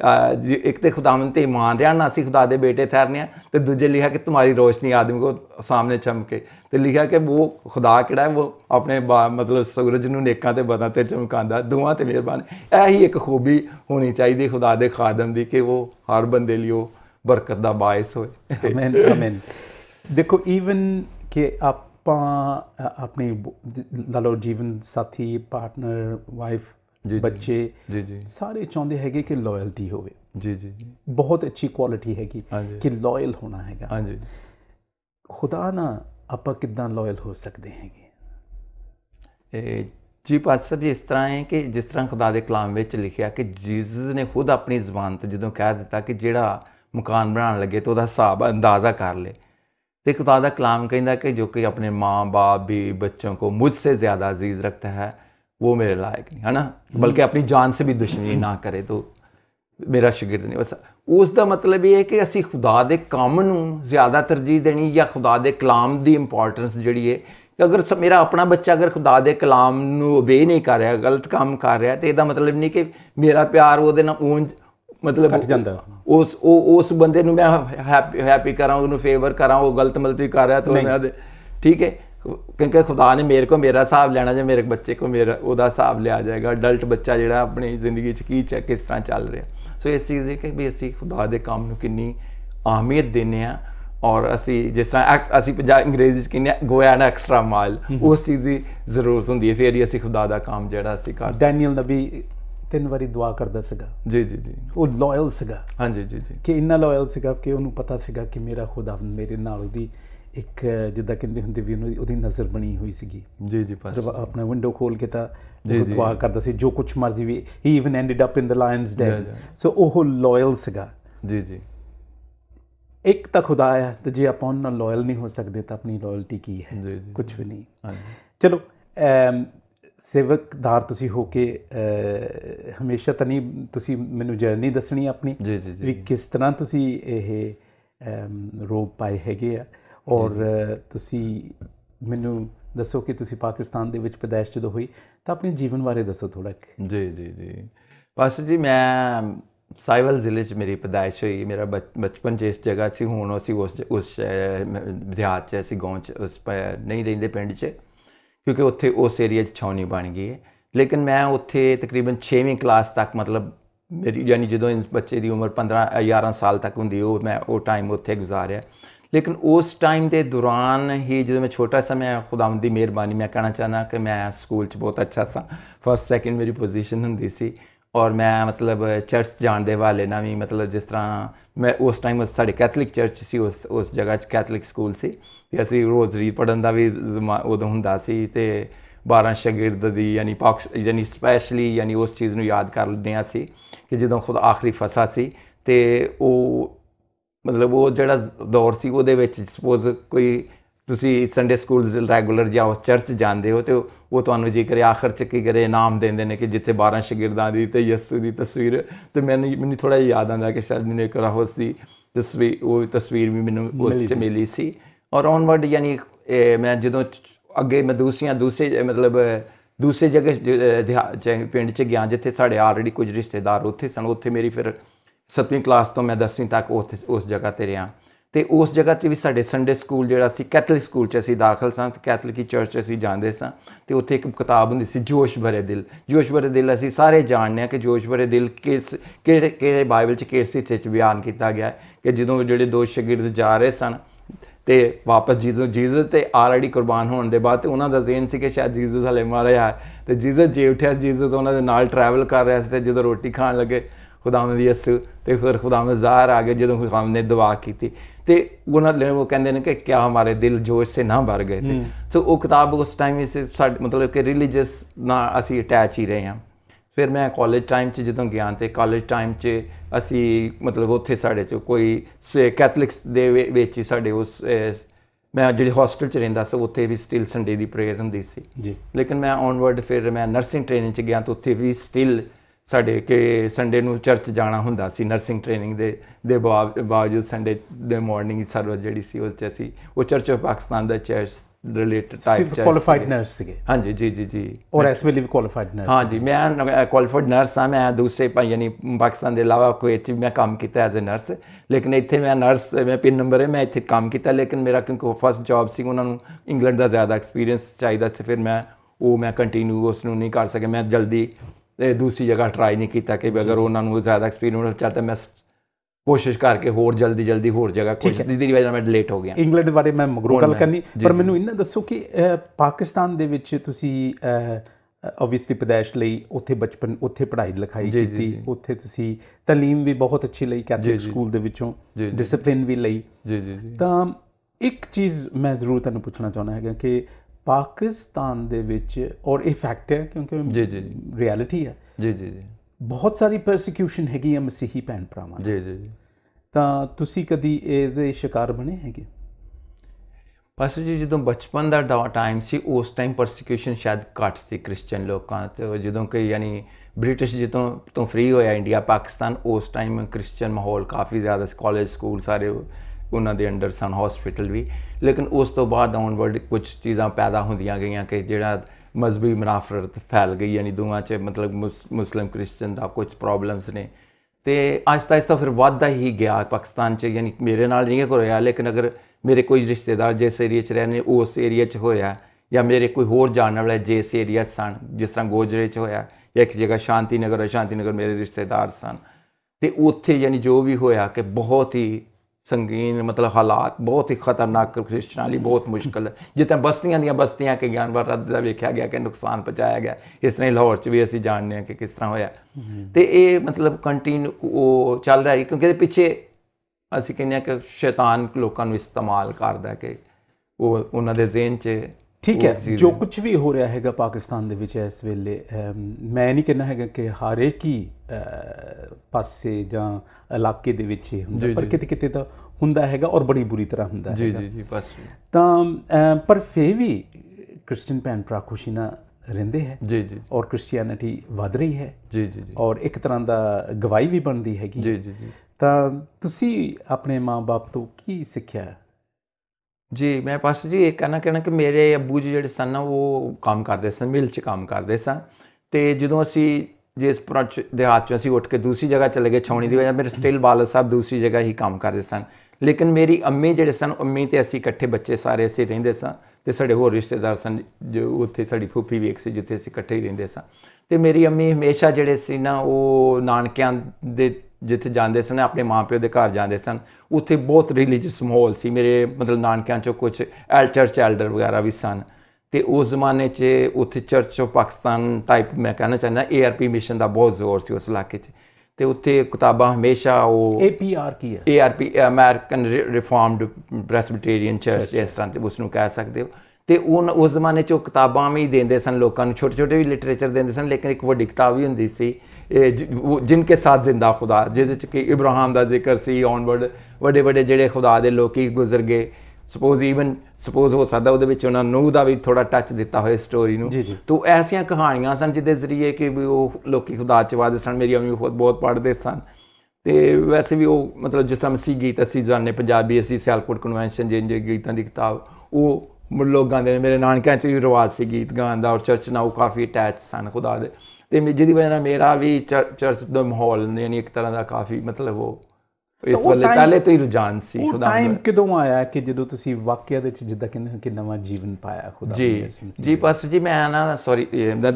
ਇੱਕ ਤਾਂ ਖੁਦਾਵੰਦ 'ਤੇ ਈਮਾਨ ਰਿਹਾ ਨਾ, ਅਸੀਂ ਖੁਦਾ ਦੇ ਬੇਟੇ ਠਹਿਰਨੇ ਹਾਂ, ਅਤੇ ਦੂਜੇ ਲਿਖਿਆ ਕਿ ਤੁਹਾਡੀ ਰੋਸ਼ਨੀ ਆਦਮੀ ਕੋ ਸਾਹਮਣੇ ਚਮਕੇ, ਅਤੇ ਲਿਖਿਆ ਕਿ ਉਹ ਖੁਦਾ ਕਿਹੜਾ ਹੈ ਉਹ ਆਪਣੇ ਬਾ ਮਤਲਬ ਸੂਰਜ ਨੂੰ ਨੇਕਾਂ 'ਤੇ ਬਦਾਂ 'ਤੇ ਚਮਕਾਉਂਦਾ, ਦੋਵਾਂ 'ਤੇ ਮਿਹਰਬਾਨ। ਇਹੀ ਇੱਕ ਖੂਬੀ ਹੋਣੀ ਚਾਹੀਦੀ ਖੁਦਾ ਦੇ ਖਾਦਮ ਦੀ ਕਿ ਉਹ ਹਰ ਬੰਦੇ ਲਈ ਉਹ ਬਰਕਤ ਦਾ ਬਾਇਸ ਹੋਏ। ਆਮੀਨ ਆਮੀਨ। ਦੇਖੋ ਈਵਨ ਕਿ ਆਪਾਂ ਆਪਣੀ ਲਾ ਲਓ ਜੀਵਨ ਸਾਥੀ, ਪਾਰਟਨਰ, ਵਾਈਫ, ਬੱਚੇ ਜੀ ਜੀ ਸਾਰੇ ਚਾਹੁੰਦੇ ਹੈਗੇ ਕਿ ਲੋਇਲਟੀ ਹੋਵੇ। ਜੀ ਜੀ ਜੀ ਬਹੁਤ ਅੱਛੀ ਕੁਆਲਿਟੀ ਹੈਗੀ ਕਿ ਲੋਇਲ ਹੋਣਾ ਹੈਗਾ। ਹਾਂਜੀ। ਖੁਦਾ ਨਾਲ ਆਪਾਂ ਕਿੱਦਾਂ ਲੋਇਲ ਹੋ ਸਕਦੇ ਹੈਗੇ? ਜੀ ਪਾਤਸ਼ਾਹ ਸਾਹਿਬ, ਇਸ ਤਰ੍ਹਾਂ ਹੈ ਕਿ ਜਿਸ ਤਰ੍ਹਾਂ ਖੁਦਾ ਦੇ ਕਲਾਮ ਵਿੱਚ ਲਿਖਿਆ ਕਿ ਜੀਸਸ ਨੇ ਖੁਦ ਆਪਣੀ ਜ਼ੁਬਾਨ ਤੋਂ ਜਦੋਂ ਕਹਿ ਦਿੱਤਾ ਕਿ ਜਿਹੜਾ ਮਕਾਨ ਬਣਾਉਣ ਲੱਗੇ ਤਾਂ ਉਹਦਾ ਹਿਸਾਬ ਅੰਦਾਜ਼ਾ ਕਰ ਲੇ, ਅਤੇ ਖੁਦਾ ਦਾ ਕਲਾਮ ਕਹਿੰਦਾ कि जो कि अपने माँ बाप भी बच्चों को मुझसे ज़्यादा अजीज़ रखता है वो मेरे लायक नहीं, है ना, बल्कि अपनी जान से भी दुश्मनी ना करे तो मेरा शागिर्द नहीं। बस ਉਸ ਦਾ ਮਤਲਬ ਇਹ ਹੈ ਕਿ ਅਸੀਂ ਖੁਦਾ ਦੇ ਕੰਮ ਨੂੰ ਜ਼ਿਆਦਾ ਤਰਜੀਹ ਦੇਣੀ ਜਾਂ ਖੁਦਾ ਦੇ ਕਲਾਮ ਦੀ ਇੰਪੋਰਟੈਂਸ ਜਿਹੜੀ ਹੈ ਕਿ ਅਗਰ ਮੇਰਾ ਆਪਣਾ ਬੱਚਾ ਅਗਰ ਖੁਦਾ ਦੇ ਕਲਾਮ ਨੂੰ ਓਬੇ ਨਹੀਂ ਕਰ ਰਿਹਾ, ਗਲਤ ਕੰਮ ਕਰ ਰਿਹਾ, ਤਾਂ ਇਹਦਾ ਮਤਲਬ ਨਹੀਂ ਕਿ ਮੇਰਾ ਪਿਆਰ ਉਹਦੇ ਨਾਲ ਉਂਝ ਮਤਲਬ ਘੱਟ ਜਾਂਦਾ। ਉਸ ਉਹ ਉਸ ਬੰਦੇ ਨੂੰ ਮੈਂ ਹੈਪੀ ਹੈਪੀ ਕਰਾਂ, ਉਹਨੂੰ ਫੇਵਰ ਕਰਾਂ, ਉਹ ਗਲਤ ਮਲਤੀ ਕਰ ਰਿਹਾ ਤਾਂ ਮੈਂ ਠੀਕ ਹੈ, ਕਿਉਂਕਿ ਖੁਦਾ ਨੇ ਮੇਰੇ ਕੋਲ ਮੇਰਾ ਹਿਸਾਬ ਲੈਣਾ ਜਾਂ ਮੇਰੇ ਬੱਚੇ ਕੋਲ ਮੇਰਾ ਉਹਦਾ ਹਿਸਾਬ ਲਿਆ ਜਾਏਗਾ। ਅਡਲਟ ਬੱਚਾ ਜਿਹੜਾ ਆਪਣੀ ਜ਼ਿੰਦਗੀ 'ਚ ਕੀ ਚ ਕਿਸ ਤਰ੍ਹਾਂ ਚੱਲ ਰਿਹਾ। ਸੋ ਇਸ ਚੀਜ਼ ਦੀ ਕਿ ਵੀ ਅਸੀਂ ਖੁਦਾ ਦੇ ਕੰਮ ਨੂੰ ਕਿੰਨੀ ਅਹਿਮੀਅਤ ਦਿੰਦੇ ਹਾਂ, ਔਰ ਅਸੀਂ ਜਿਸ ਤਰ੍ਹਾਂ ਅਸੀਂ ਪੰਜਾਬ ਅੰਗਰੇਜ਼ੀ 'ਚ ਕਹਿੰਦੇ ਹਾਂ ਗੋ ਐਨ ਐਕਸਟਰਾ ਮਾਈਲ, ਉਸ ਚੀਜ਼ ਦੀ ਜ਼ਰੂਰਤ ਹੁੰਦੀ ਹੈ, ਫਿਰ ਹੀ ਅਸੀਂ ਖੁਦਾ ਦਾ ਕੰਮ ਜਿਹੜਾ ਅਸੀਂ ਕਰ। ਡੈਨੀਅਲ ਨਬੀ ਤਿੰਨ ਵਾਰੀ ਦੁਆ ਕਰਦਾ ਸੀਗਾ। ਜੀ ਜੀ ਜੀ ਉਹ ਲੋਇਲ ਸੀਗਾ। ਹਾਂਜੀ ਜੀ ਜੀ ਕਿ ਇੰਨਾ ਲੋਇਲ ਸੀਗਾ ਕਿ ਉਹਨੂੰ ਪਤਾ ਸੀਗਾ ਕਿ ਮੇਰਾ ਖੁਦਾਵੰਦ ਮੇਰੇ ਨਾਲ ਉਹਦੀ ਇੱਕ ਜਿੱਦਾਂ ਕਹਿੰਦੇ ਹੁੰਦੇ ਵੀ ਉਹਨੂੰ ਉਹਦੀ ਨਜ਼ਰ ਬਣੀ ਹੋਈ ਸੀਗੀ। ਜੀ ਜੀ ਪਾਸਟਰ ਆਪਣਾ ਵਿੰਡੋ ਖੋਲ ਕੇ ਤਾਂ ਜੀ ਜੀ ਦੁਆ ਕਰਦਾ ਸੀ ਜੋ ਕੁਛ ਮਰਜ਼ੀ ਵੀ। He even ended up in the lion's den. So ਉਹ ਲੋਇਲ ਸੀਗਾ। ਜੀ ਜੀ ਇੱਕ ਤਾਂ ਖੁਦਾ ਆ ਤੇ ਜੇ ਆਪਾਂ ਉਹਨਾਂ ਨਾਲ ਲੋਇਲ ਨਹੀਂ ਹੋ ਸਕਦੇ ਤਾਂ ਆਪਣੀ ਲੋਇਲਟੀ ਕੀ ਹੈ? ਕੁਛ ਵੀ ਨਹੀਂ। ਚਲੋ ਸੇਵਕਦਾਰ ਤੁਸੀਂ ਹੋ ਕੇ ਹਮੇਸ਼ਾ ਤਾਂ ਨਹੀਂ ਤੁਸੀਂ ਮੈਨੂੰ ਜਰਨੀ ਦੱਸਣੀ ਆਪਣੀ ਵੀ ਕਿਸ ਤਰ੍ਹਾਂ ਤੁਸੀਂ ਇਹ ਰੋਗ ਪਾਏ ਹੈਗੇ ਆ। ਔਰ ਤੁਸੀਂ ਮੈਨੂੰ ਦੱਸੋ ਕਿ ਤੁਸੀਂ ਪਾਕਿਸਤਾਨ ਦੇ ਵਿੱਚ ਪੈਦਾਇਸ਼ ਜਦੋਂ ਹੋਈ ਤਾਂ ਆਪਣੇ ਜੀਵਨ ਬਾਰੇ ਦੱਸੋ ਥੋੜ੍ਹਾ। ਜੀ ਜੀ ਜੀ ਪਾਸਟਰ ਜੀ ਮੈਂ ਸਾਈਵਲ ਜ਼ਿਲ੍ਹੇ 'ਚ ਮੇਰੀ ਪੈਦਾਇਸ਼ ਹੋਈ। ਮੇਰਾ ਬਚ ਬਚਪਨ 'ਚ ਇਸ ਜਗ੍ਹਾ ਸੀ। ਹੁਣ ਅਸੀਂ ਉਸ ਉਸ ਦਿਹਾਤ 'ਚ ਅਸੀਂ ਗਾਉਂ 'ਚ ਉਸ ਨਹੀਂ ਰਹਿੰਦੇ ਪਿੰਡ 'ਚ ਕਿਉਂਕਿ ਉੱਥੇ ਉਸ ਏਰੀਆ 'ਚ ਛਾਉਣੀ ਬਣ ਗਈ ਹੈ। ਲੇਕਿਨ ਮੈਂ ਉੱਥੇ ਤਕਰੀਬਨ ਛੇਵੀਂ ਕਲਾਸ ਤੱਕ ਮਤਲਬ ਮੇਰੀ ਯਾਨੀ ਜਦੋਂ ਇਸ ਬੱਚੇ ਦੀ ਉਮਰ ਪੰਦਰਾਂ ਗਿਆਰਾਂ ਸਾਲ ਤੱਕ ਹੁੰਦੀ ਉਹ ਮੈਂ ਉਹ ਟਾਈਮ ਉੱਥੇ ਗੁਜ਼ਾਰਿਆ। ਲੇਕਿਨ ਉਸ ਟਾਈਮ ਦੇ ਦੌਰਾਨ ਹੀ ਜਦੋਂ ਮੈਂ ਛੋਟਾ ਸਾ ਮੈਂ ਖੁਦਾਵੰਦ ਦੀ ਮਿਹਰਬਾਨੀ ਮੈਂ ਕਹਿਣਾ ਚਾਹੁੰਦਾ ਕਿ ਮੈਂ ਸਕੂਲ 'ਚ ਬਹੁਤ ਅੱਛਾ ਸਾਂ। ਫਸਟ ਸੈਕਿੰਡ ਮੇਰੀ ਪੋਜੀਸ਼ਨ ਹੁੰਦੀ ਸੀ। ਔਰ ਮੈਂ ਮਤਲਬ ਚਰਚ ਜਾਣ ਦੇ ਵਾਲੇ ਨਾਲ ਵੀ ਮਤਲਬ ਜਿਸ ਤਰ੍ਹਾਂ ਮੈਂ ਉਸ ਟਾਈਮ ਸਾਡੇ ਕੈਥਲਿਕ ਚਰਚ ਸੀ ਉਸ ਉਸ ਜਗ੍ਹਾ 'ਚ ਕੈਥਲਿਕ ਸਕੂਲ ਸੀ ਅਤੇ ਅਸੀਂ ਰੋਜ਼ਰੀ ਪੜ੍ਹਨ ਦਾ ਵੀ ਉਦੋਂ ਹੁੰਦਾ ਸੀ ਅਤੇ ਬਾਰਾਂ ਸ਼ਾਗਿਰਦ ਦੀ ਯਾਨੀ ਪਾਕਸ ਯਾਨੀ ਸਪੈਸ਼ਲੀ ਯਾਨੀ ਉਸ ਚੀਜ਼ ਨੂੰ ਯਾਦ ਕਰਦੇ ਹਾਂ ਅਸੀਂ ਕਿ ਜਦੋਂ ਖੁਦ ਆਖਰੀ ਫਸਾ ਸੀ ਅਤੇ ਉਹ ਮਤਲਬ ਉਹ ਜਿਹੜਾ ਦੌਰ ਸੀ ਉਹਦੇ ਵਿੱਚ ਸਪੋਜ਼ ਕੋਈ ਤੁਸੀਂ ਸੰਡੇ ਸਕੂਲ ਰੈਗੂਲਰ ਜਾਂ ਉਸ ਚਰਚ ਜਾਂਦੇ ਹੋ ਅਤੇ ਉਹ ਤੁਹਾਨੂੰ ਜੇ ਕਰੇ ਆਖਰ 'ਚ ਕੀ ਕਰੇ ਇਨਾਮ ਦਿੰਦੇ ਨੇ ਕਿ ਜਿੱਥੇ ਬਾਰਾਂ ਸ਼ਾਗਿਰਦਾਂ ਦੀ ਅਤੇ ਯਿਸੂ ਦੀ ਤਸਵੀਰ ਅਤੇ ਮੈਨੂੰ ਮੈਨੂੰ ਥੋੜ੍ਹਾ ਜਿਹਾ ਯਾਦ ਆਉਂਦਾ ਕਿ ਸ਼ਾਇਦ ਮੈਨੂੰ ਇੱਕ ਉਸ ਦੀ ਤਸਵੀਰ ਉਹ ਤਸਵੀਰ ਵੀ ਮੈਨੂੰ ਉਸ 'ਚ ਮਿਲੀ ਸੀ। ਔਰ ਔਨਵਰਡ ਯਾਨੀ ਮੈਂ ਜਦੋਂ ਅੱਗੇ ਮੈਂ ਦੂਸਰੀਆਂ ਦੂਸਰੇ ਮਤਲਬ ਦੂਸਰੇ ਜਗ੍ਹਾ ਪਿੰਡ 'ਚ ਗਿਆ ਜਿੱਥੇ ਸਾਡੇ ਆਲਰੇਡੀ ਕੁਝ ਰਿਸ਼ਤੇਦਾਰ ਉੱਥੇ ਸਨ। ਉੱਥੇ ਮੇਰੀ ਫਿਰ ਸੱਤਵੀਂ ਕਲਾਸ ਤੋਂ ਮੈਂ ਦਸਵੀਂ ਤੱਕ ਉੱਥੇ ਉਸ ਜਗ੍ਹਾ 'ਤੇ ਰਿਹਾ ਅਤੇ ਉਸ ਜਗ੍ਹਾ 'ਚ ਵੀ ਸਾਡੇ ਸੰਡੇ ਸਕੂਲ ਜਿਹੜਾ ਸੀ ਕੈਥਲਿਕ ਸਕੂਲ 'ਚ ਅਸੀਂ ਦਾਖਲ ਸਾਂ ਅਤੇ ਕੈਥਲਿਕ ਚਰਚ ਅਸੀਂ ਜਾਂਦੇ ਸਾਂ ਅਤੇ ਉੱਥੇ ਇੱਕ ਕਿਤਾਬ ਹੁੰਦੀ ਸੀ ਜੋਸ਼ ਭਰੇ ਦਿਲ। ਜੋਸ਼ ਭਰੇ ਦਿਲ ਅਸੀਂ ਸਾਰੇ ਜਾਣਦੇ ਹਾਂ ਕਿ ਜੋਸ਼ ਭਰੇ ਦਿਲ ਕਿਸ ਕਿਹੜੇ ਕਿਹੜੇ ਬਾਈਬਲ 'ਚ ਕਿਸ ਹਿੱਸੇ 'ਚ ਬਿਆਨ ਕੀਤਾ ਗਿਆ ਕਿ ਜਦੋਂ ਜਿਹੜੇ ਦੋ ਸ਼ਾਗਿਰਦ ਜਾ ਰਹੇ ਸਨ ਅਤੇ ਵਾਪਸ ਜੀਜ਼ਸ ਜੀਜ਼ਸ 'ਤੇ ਆਲਰੇਡੀ ਕੁਰਬਾਨ ਹੋਣ ਦੇ ਬਾਅਦ ਅਤੇ ਉਹਨਾਂ ਦਾ ਜ਼ਹਨ ਸੀ ਕਿ ਸ਼ਾਇਦ ਜੀਜ਼ਸ ਹਾਲੇ ਮਾਰਿਆ ਅਤੇ ਜੀਜ਼ਸ ਜੇ ਉੱਠਿਆ ਜੀਜ਼ਸ ਉਹਨਾਂ ਦੇ ਨਾਲ ਟਰੈਵਲ ਕਰ ਰਿਹਾ ਸੀ ਅਤੇ ਜਦੋਂ ਰੋਟੀ ਖਾਣ ਲੱਗੇ ਖੁਦਾਵੰਦ ਯਿਸੂ ਅਤੇ ਫਿਰ ਖੁਦਾਵੰਦ ਜ਼ਾਹਰ ਆ ਗਏ ਜਦੋਂ ਖੁਦਾਵੰਦ ਨੇ ਦੁਆ ਕੀਤੀ ਅਤੇ ਉਹਨਾਂ ਨੇ ਉਹ ਕਹਿੰਦੇ ਨੇ ਕਿ ਕਿਆ ਹਮਾਰੇ ਦਿਲ ਜੋਸ਼ ਸੇ ਨਾ ਭਰ ਗਏ ਥੇ। ਸੋ ਉਹ ਕਿਤਾਬ ਉਸ ਟਾਈਮ ਵਿੱਚ ਸਾਡੇ ਮਤਲਬ ਕਿ ਰਿਲੀਜੀਅਸ ਨਾਲ ਅਸੀਂ ਅਟੈਚ ਹੀ ਰਹੇ ਹਾਂ। ਫਿਰ ਮੈਂ ਕਾਲਜ ਟਾਈਮ 'ਚ ਜਦੋਂ ਗਿਆ ਅਤੇ ਕਾਲਜ ਟਾਈਮ 'ਚ ਅਸੀਂ ਮਤਲਬ ਉੱਥੇ ਸਾਡੇ 'ਚ ਕੋਈ ਕੈਥਲਿਕਸ ਦੇ ਵਿੱਚ ਹੀ ਸਾਡੇ ਉਸ ਮੈਂ ਜਿਹੜੀ ਹੋਸਟਲ 'ਚ ਰਹਿੰਦਾ ਸੀ ਉੱਥੇ ਵੀ ਸਟਿਲ ਸੰਡੇ ਦੀ ਪ੍ਰੇਅਰ ਹੁੰਦੀ ਸੀ ਜੀ। ਲੇਕਿਨ ਮੈਂ ਔਨਵਰਡ ਫਿਰ ਮੈਂ ਨਰਸਿੰਗ ਟ੍ਰੇਨਿੰਗ 'ਚ ਗਿਆ ਤਾਂ ਉੱਥੇ ਵੀ ਸਟਿਲ ਸਾਡੇ ਕਿ ਸੰਡੇ ਨੂੰ ਚਰਚ ਜਾਣਾ ਹੁੰਦਾ ਸੀ। ਨਰਸਿੰਗ ਟ੍ਰੇਨਿੰਗ ਦੇ ਦੇ ਬਾਵਜੂਦ ਸੰਡੇ ਦੇ ਮੋਰਨਿੰਗ ਸਰਵਿਸ ਜਿਹੜੀ ਸੀ ਉਸ 'ਚ ਅਸੀਂ ਉਹ ਚਰਚ ਆਫ ਪਾਕਿਸਤਾਨ ਦਾ church related type church qualified nurse ਸੀਗੇ। ਹਾਂਜੀ ਜੀ ਜੀ ਜੀ ਔਰ ਇਸ ਵੇਲੇ ਵੀ ਕੁਆਲੀਫਾਈਡ ਨਰਸ। ਹਾਂਜੀ ਮੈਂ ਕੁਆਲੀਫਾਈਡ ਨਰਸ ਹਾਂ। ਮੈਂ ਦੂਸਰੇ ਯਾਨੀ ਪਾਕਿਸਤਾਨ ਦੇ ਇਲਾਵਾ ਕੁਵੈਤ 'ਚ ਵੀ ਮੈਂ ਕੰਮ ਕੀਤਾ ਐਜ਼ ਏ ਨਰਸ। ਲੇਕਿਨ ਇੱਥੇ ਮੈਂ ਨਰਸ ਮੈਂ ਪਿੰਨ ਨੰਬਰ ਹੈ ਮੈਂ ਇੱਥੇ ਕੰਮ ਕੀਤਾ ਲੇਕਿਨ ਮੇਰਾ ਕਿਉਂਕਿ ਫਸਟ ਜੋਬ ਸੀ ਉਹਨਾਂ ਨੂੰ ਇੰਗਲੈਂਡ ਦਾ ਜ਼ਿਆਦਾ ਐਕਸਪੀਰੀਅੰਸ ਚਾਹੀਦਾ ਸੀ। ਫਿਰ ਮੈਂ ਉਹ ਮੈਂ ਕੰਟੀਨਿਊ ਉਸ ਨੂੰ ਨਹੀਂ ਕਰ ਸਕਿਆ। ਮੈਂ ਜਲਦੀ ਦੂਸਰੀ ਜਗ੍ਹਾ ਟਰਾਈ ਨਹੀਂ ਕੀਤਾ ਕਿ ਅਗਰ ਉਹਨਾਂ ਨੂੰ ਜ਼ਿਆਦਾ ਐਕਸਪੀਰੀਅੰਸ ਚਾਹਤਾ ਮੈਂ ਕੋਸ਼ਿਸ਼ ਕਰਕੇ ਹੋਰ ਜਲਦੀ ਜਲਦੀ ਹੋਰ ਜਗ੍ਹਾ ਕੋਸ਼ਿਸ਼ ਦੀ ਵਜ੍ਹਾ ਨਾਲ ਮੈਂ ਲੇਟ ਹੋ ਗਿਆ। ਇੰਗਲੈਂਡ ਬਾਰੇ ਮੈਂ ਮਗਰੋਂ ਗੱਲ ਕਰਨੀ ਪਰ ਮੈਨੂੰ ਇਹਨਾਂ ਦੱਸੋ ਕਿ ਪਾਕਿਸਤਾਨ ਦੇ ਵਿੱਚ ਤੁਸੀਂ ਓਬਵੀਅਸਲੀ ਪੈਦਾਇਸ਼ ਲਈ ਉੱਥੇ ਬਚਪਨ ਉੱਥੇ ਪੜ੍ਹਾਈ ਲਿਖਾਈ ਕੀਤੀ ਉੱਥੇ ਤੁਸੀਂ ਤਾਲੀਮ ਵੀ ਬਹੁਤ ਅੱਛੀ ਲਈ ਕੈਥਲਿਕ ਸਕੂਲ ਦੇ ਵਿੱਚੋਂ ਡਿਸਪਲਿਨ ਵੀ ਲਈ ਜੀ ਜੀ ਤਾਂ ਇੱਕ ਚੀਜ਼ ਮੈਂ ਜ਼ਰੂਰ ਤੁਹਾਨੂੰ ਪੁੱਛਣਾ ਚਾਹੁੰਦਾ ਹੈਗਾ ਕਿ ਪਾਕਿਸਤਾਨ ਦੇ ਵਿੱਚ ਔਰ ਇਹ ਫੈਕਟ ਹੈ ਕਿਉਂਕਿ ਜੀ ਜੀ ਰਿਐਲਿਟੀ ਹੈ ਜੀ ਜੀ ਜੀ ਬਹੁਤ ਸਾਰੀ ਪਰਸੀਕਿਊਸ਼ਨ ਹੈਗੀ ਆ ਮਸੀਹੀ ਭੈਣ ਭਰਾਵਾਂ ਜੀ ਜੀ ਜੀ ਤਾਂ ਤੁਸੀਂ ਕਦੀ ਇਹਦੇ ਸ਼ਿਕਾਰ ਬਣੇ ਹੈਗੇ? ਪਾਸਟਰ ਜੀ ਜਦੋਂ ਬਚਪਨ ਦਾ ਟਾਈਮ ਸੀ ਉਸ ਟਾਈਮ ਪਰਸੀਕਿਊਸ਼ਨ ਸ਼ਾਇਦ ਘੱਟ ਸੀ ਕ੍ਰਿਸਚਨ ਲੋਕਾਂ 'ਚ। ਜਦੋਂ ਕਿ ਯਾਨੀ ਬ੍ਰਿਟਿਸ਼ ਜਦੋਂ ਤੋਂ ਫਰੀ ਹੋਇਆ ਇੰਡੀਆ ਪਾਕਿਸਤਾਨ ਉਸ ਟਾਈਮ ਕ੍ਰਿਸਚਨ ਮਾਹੌਲ ਕਾਫੀ ਜ਼ਿਆਦਾ ਕਾਲਜ ਸਕੂਲ ਸਾਰੇ ਉਹਨਾਂ ਦੇ ਅੰਡਰ ਸਨ ਹੌਸਪੀਟਲ ਵੀ। ਲੇਕਿਨ ਉਸ ਤੋਂ ਬਾਅਦ ਆਨਵਰਡ ਕੁਝ ਚੀਜ਼ਾਂ ਪੈਦਾ ਹੁੰਦੀਆਂ ਗਈਆਂ ਕਿ ਜਿਹੜਾ ਮਜ਼ਹਬੀ ਮੁਨਾਫਰਤ ਫੈਲ ਗਈ ਯਾਨੀ ਦੋਵਾਂ 'ਚ ਮਤਲਬ ਮੁਸ ਮੁਸਲਿਮ ਕ੍ਰਿਸਚਨ ਦਾ ਕੁਝ ਪ੍ਰੋਬਲਮਸ ਨੇ ਅਤੇ ਆਹਿਸਤਾ ਆਹਿਸਤਾ ਫਿਰ ਵੱਧਦਾ ਹੀ ਗਿਆ ਪਾਕਿਸਤਾਨ 'ਚ। ਯਾਨੀ ਮੇਰੇ ਨਾਲ ਨਹੀਂ ਹੋਇਆ ਲੇਕਿਨ ਅਗਰ ਮੇਰੇ ਕੋਈ ਰਿਸ਼ਤੇਦਾਰ ਜਿਸ ਏਰੀਏ 'ਚ ਰਹਿੰਦੇ ਉਸ ਏਰੀਏ 'ਚ ਹੋਇਆ ਜਾਂ ਮੇਰੇ ਕੋਈ ਹੋਰ ਜਾਣਨ ਵਾਲੇ ਜਿਸ ਏਰੀਆ 'ਚ ਸਨ ਜਿਸ ਤਰ੍ਹਾਂ ਗੋਜਰੇ 'ਚ ਹੋਇਆ ਜਾਂ ਇੱਕ ਜਗ੍ਹਾ ਸ਼ਾਂਤੀ ਨਗਰ ਸ਼ਾਂਤੀ ਨਗਰ ਮੇਰੇ ਰਿਸ਼ਤੇਦਾਰ ਸਨ ਅਤੇ ਉੱਥੇ ਯਾਨੀ ਜੋ ਵੀ ਹੋਇਆ ਕਿ ਬਹੁਤ ਹੀ संगीन मतलब हालात बहुत ही खतरनाक क्रिश्चियनां लई बहुत मुश्किल है। जितने बस्तियां दियां बस्तियां कि ज्ञानवर रद्द का वेख्या गया कि नुकसान पहुँचाया गया, इस तरह लाहौर च भी असीं जानते हैं कि किस तरह होया। तो ये मतलब कंटिन्यू वो चल रहा है क्योंकि इहदे पिछे असीं कहने कि शैतान लोगों को इस्तेमाल करता है कि वो उन्होंने ज़हन च ठीक है। जो कुछ भी हो रहा है पाकिस्तान दे विच इस वेले, मैं नहीं कहना है कि हर एक ही पासे जां इलाके दे विच ही हुंदा, पर किते किते तो हुंदा हैगा और बड़ी बुरी तरह हुंदा है। जी जी जी बस तां पर फिर भी क्रिश्चियन भैन भरा खुशी नाल रहिंदे है जी जी और क्रिश्चियनिटी वध रही है जी जी जी और एक तरह दा गवाही भी बनदी हैगी। जी जी जी तां तुसीं अपने माँ बाप तो की सिੱਖਿਆ? जी मैं पास जी एक कहना कहना कि मेरे अब्बू जी ਜਿਹੜੇ ਸਨ ਨਾ ਉਹ ਕੰਮ ਕਰਦੇ ਸਨ, ਮਿਲ 'ਚ ਕੰਮ ਕਰਦੇ ਸਨ। ਤੇ ਜਦੋਂ ਅਸੀਂ ਜਿਸ ਪੁਰਾਣੇ ਦੇਹਾਤ 'ਚੋਂ ਅਸੀਂ ਉੱਠ ਕੇ ਦੂਸਰੀ ਜਗ੍ਹਾ ਚਲੇ ਗਏ ਛਾਉਣੀ ਦੀ ਵਜ੍ਹਾ, ਮੇਰੇ ਸਟਿਲ ਵਾਲਦ ਸਾਹਿਬ ਦੂਸਰੀ ਜਗ੍ਹਾ ਹੀ ਕੰਮ ਕਰਦੇ ਸਨ। ਲੇਕਿਨ ਮੇਰੀ ਅੰਮੀ ਜਿਹੜੇ ਸਨ, ਅੰਮੀ ਤੇ ਅਸੀਂ ਇਕੱਠੇ ਬੱਚੇ ਸਾਰੇ ਅਸੀਂ ਰਹਿੰਦੇ ਸਾਂ ਤੇ ਸਾਡੇ ਹੋਰ ਰਿਸ਼ਤੇਦਾਰ ਸਨ ਜੋ ਉੱਥੇ ਸਾਡੀ ਫੁੱਫੀ ਵੀ ਇੱਕ ਸੀ ਜਿੱਥੇ ਅਸੀਂ ਇਕੱਠੇ ਹੀ ਰਹਿੰਦੇ ਸਾਂ। ਤੇ ਮੇਰੀ ਅੰਮੀ ਹਮੇਸ਼ਾ ਜਿਹੜੇ ਸੀ ਨਾ ਉਹ ਨਾਨਕਿਆਂ ਦੇ ਜਿੱਥੇ ਜਾਂਦੇ ਸਨ ਆਪਣੇ ਮਾਂ ਪਿਓ ਦੇ ਘਰ ਜਾਂਦੇ ਸਨ, ਉੱਥੇ ਬਹੁਤ ਰਿਲੀਜੀਅਸ ਮਾਹੌਲ ਸੀ। ਮੇਰੇ ਮਤਲਬ ਨਾਨਕਿਆਂ 'ਚੋਂ ਕੁਛ ਐਲ ਚਰਚ ਐਲਡਰ ਵਗੈਰਾ ਵੀ ਸਨ ਤੇ ਉਸ ਜ਼ਮਾਨੇ 'ਚ ਉੱਥੇ ਚਰਚ ਆਫ ਪਾਕਿਸਤਾਨ ਟਾਈਪ ਮੈਂ ਕਹਿਣਾ ਚਾਹੁੰਦਾ ਏ ਆਰ ਪੀ ਮਿਸ਼ਨ ਦਾ ਬਹੁਤ ਜ਼ੋਰ ਸੀ ਉਸ ਇਲਾਕੇ 'ਚ। ਤੇ ਉੱਥੇ ਕਿਤਾਬਾਂ ਹਮੇਸ਼ਾ ਉਹ ਏ ਪੀ ਆਰ ਕੀ ਹੈ? A R P American reformed Presbyterian church ਇਸ ਤਰ੍ਹਾਂ ਉਸ ਨੂੰ ਕਹਿ ਸਕਦੇ ਹੋ। ਤੇ ਉਹ ਉਸ ਜ਼ਮਾਨੇ 'ਚ ਉਹ ਕਿਤਾਬਾਂ ਵੀ ਦਿੰਦੇ ਸਨ ਲੋਕਾਂ ਨੂੰ, ਛੋਟੇ ਛੋਟੇ ਵੀ ਲਿਟਰੇਚਰ ਦਿੰਦੇ ਸਨ। ਲੇਕਿਨ ਇੱਕ ਵੱਡੀ ਕਿਤਾਬ ਵੀ ਹੁੰਦੀ ਸੀ ਜਿਨਕੇ ਸਾਥ ਜ਼ਿੰਦਾ ਖੁਦਾ, ਜਿਹਦੇ 'ਚ ਕਿ ਇਬਰਾਹਿਮ ਦਾ ਜ਼ਿਕਰ ਸੀ, ਔਨਵਰਡ ਵੱਡੇ ਵੱਡੇ ਜਿਹੜੇ ਖੁਦਾ ਦੇ ਲੋਕੀ ਗੁਜ਼ਰ ਗਏ। ਸਪੋਜ਼ ਈਵਨ ਸਪੋਜ਼ ਹੋ ਸਕਦਾ ਉਹਦੇ ਵਿੱਚ ਉਹਨਾਂ ਨੂਹ ਦਾ ਵੀ ਥੋੜ੍ਹਾ ਟੱਚ ਦਿੱਤਾ ਹੋਏ ਸਟੋਰੀ ਨੂੰ। ਤੋ ਐਸੀਆਂ ਕਹਾਣੀਆਂ ਸਨ ਜਿਹਦੇ ਜ਼ਰੀਏ ਕਿ ਵੀ ਉਹ ਲੋਕੀ ਖੁਦਾ 'ਚ ਵੱਧਦੇ ਸਨ। ਮੇਰੀ ਅੰਮੀ ਖੁਦ ਬਹੁਤ ਪੜ੍ਹਦੇ ਸਨ ਤੇ ਵੈਸੇ ਵੀ ਉਹ ਮਤਲਬ ਜਿਸ ਤਰ੍ਹਾਂ ਮਸੀਹ ਗੀਤ ਅਸੀਂ ਜਾਣਦੇ ਪੰਜਾਬੀ, ਅਸੀਂ ਸਿਆਲਕੋਟ ਕਨਵੈਨਸ਼ਨ ਜਿਹੇ ਗੀਤਾਂ ਦੀ ਕਿਤਾਬ ਉਹ ਲੋਕ ਗਾਉਂਦੇ ਨੇ। ਮੇਰੇ ਨਾਨਕਿਆਂ 'ਚ ਵੀ ਰਿਵਾਜ਼ ਸੀ ਗੀਤ ਗਾਉਣ ਦਾ ਔਰ ਚਰਚ ਨਾਲ ਉਹ ਕਾਫੀ ਅਟੈਚ ਸਨ ਖੁਦਾ ਦੇ। ਤੇ ਜਿਹਦੀ ਵਜ੍ਹਾ ਨਾਲ ਮੇਰਾ ਵੀ ਚਰਚ ਦਾ ਮਾਹੌਲ ਯਾਨੀ ਇੱਕ ਤਰ੍ਹਾਂ ਦਾ ਕਾਫੀ ਮਤਲਬ ਉਹ ਇਸ ਵੇਲੇ ਪਹਿਲੇ ਤੋਂ ਹੀ ਰੁਝਾਨ ਸੀ ਖੁਦਾ। ਟਾਈਮ ਕਦੋਂ ਆਇਆ ਕਿ ਜਦੋਂ ਤੁਸੀਂ ਵਾਕਿਆ ਦੇ ਵਿੱਚ ਜਿੱਦਾਂ ਕਹਿੰਦੇ ਕਿ ਨਵਾਂ ਜੀਵਨ ਪਾਇਆ ਖੁਦਾ? ਜੀ ਜੀ ਪਾਸਟਰ ਜੀ ਮੈਂ ਨਾ ਸੌਰੀ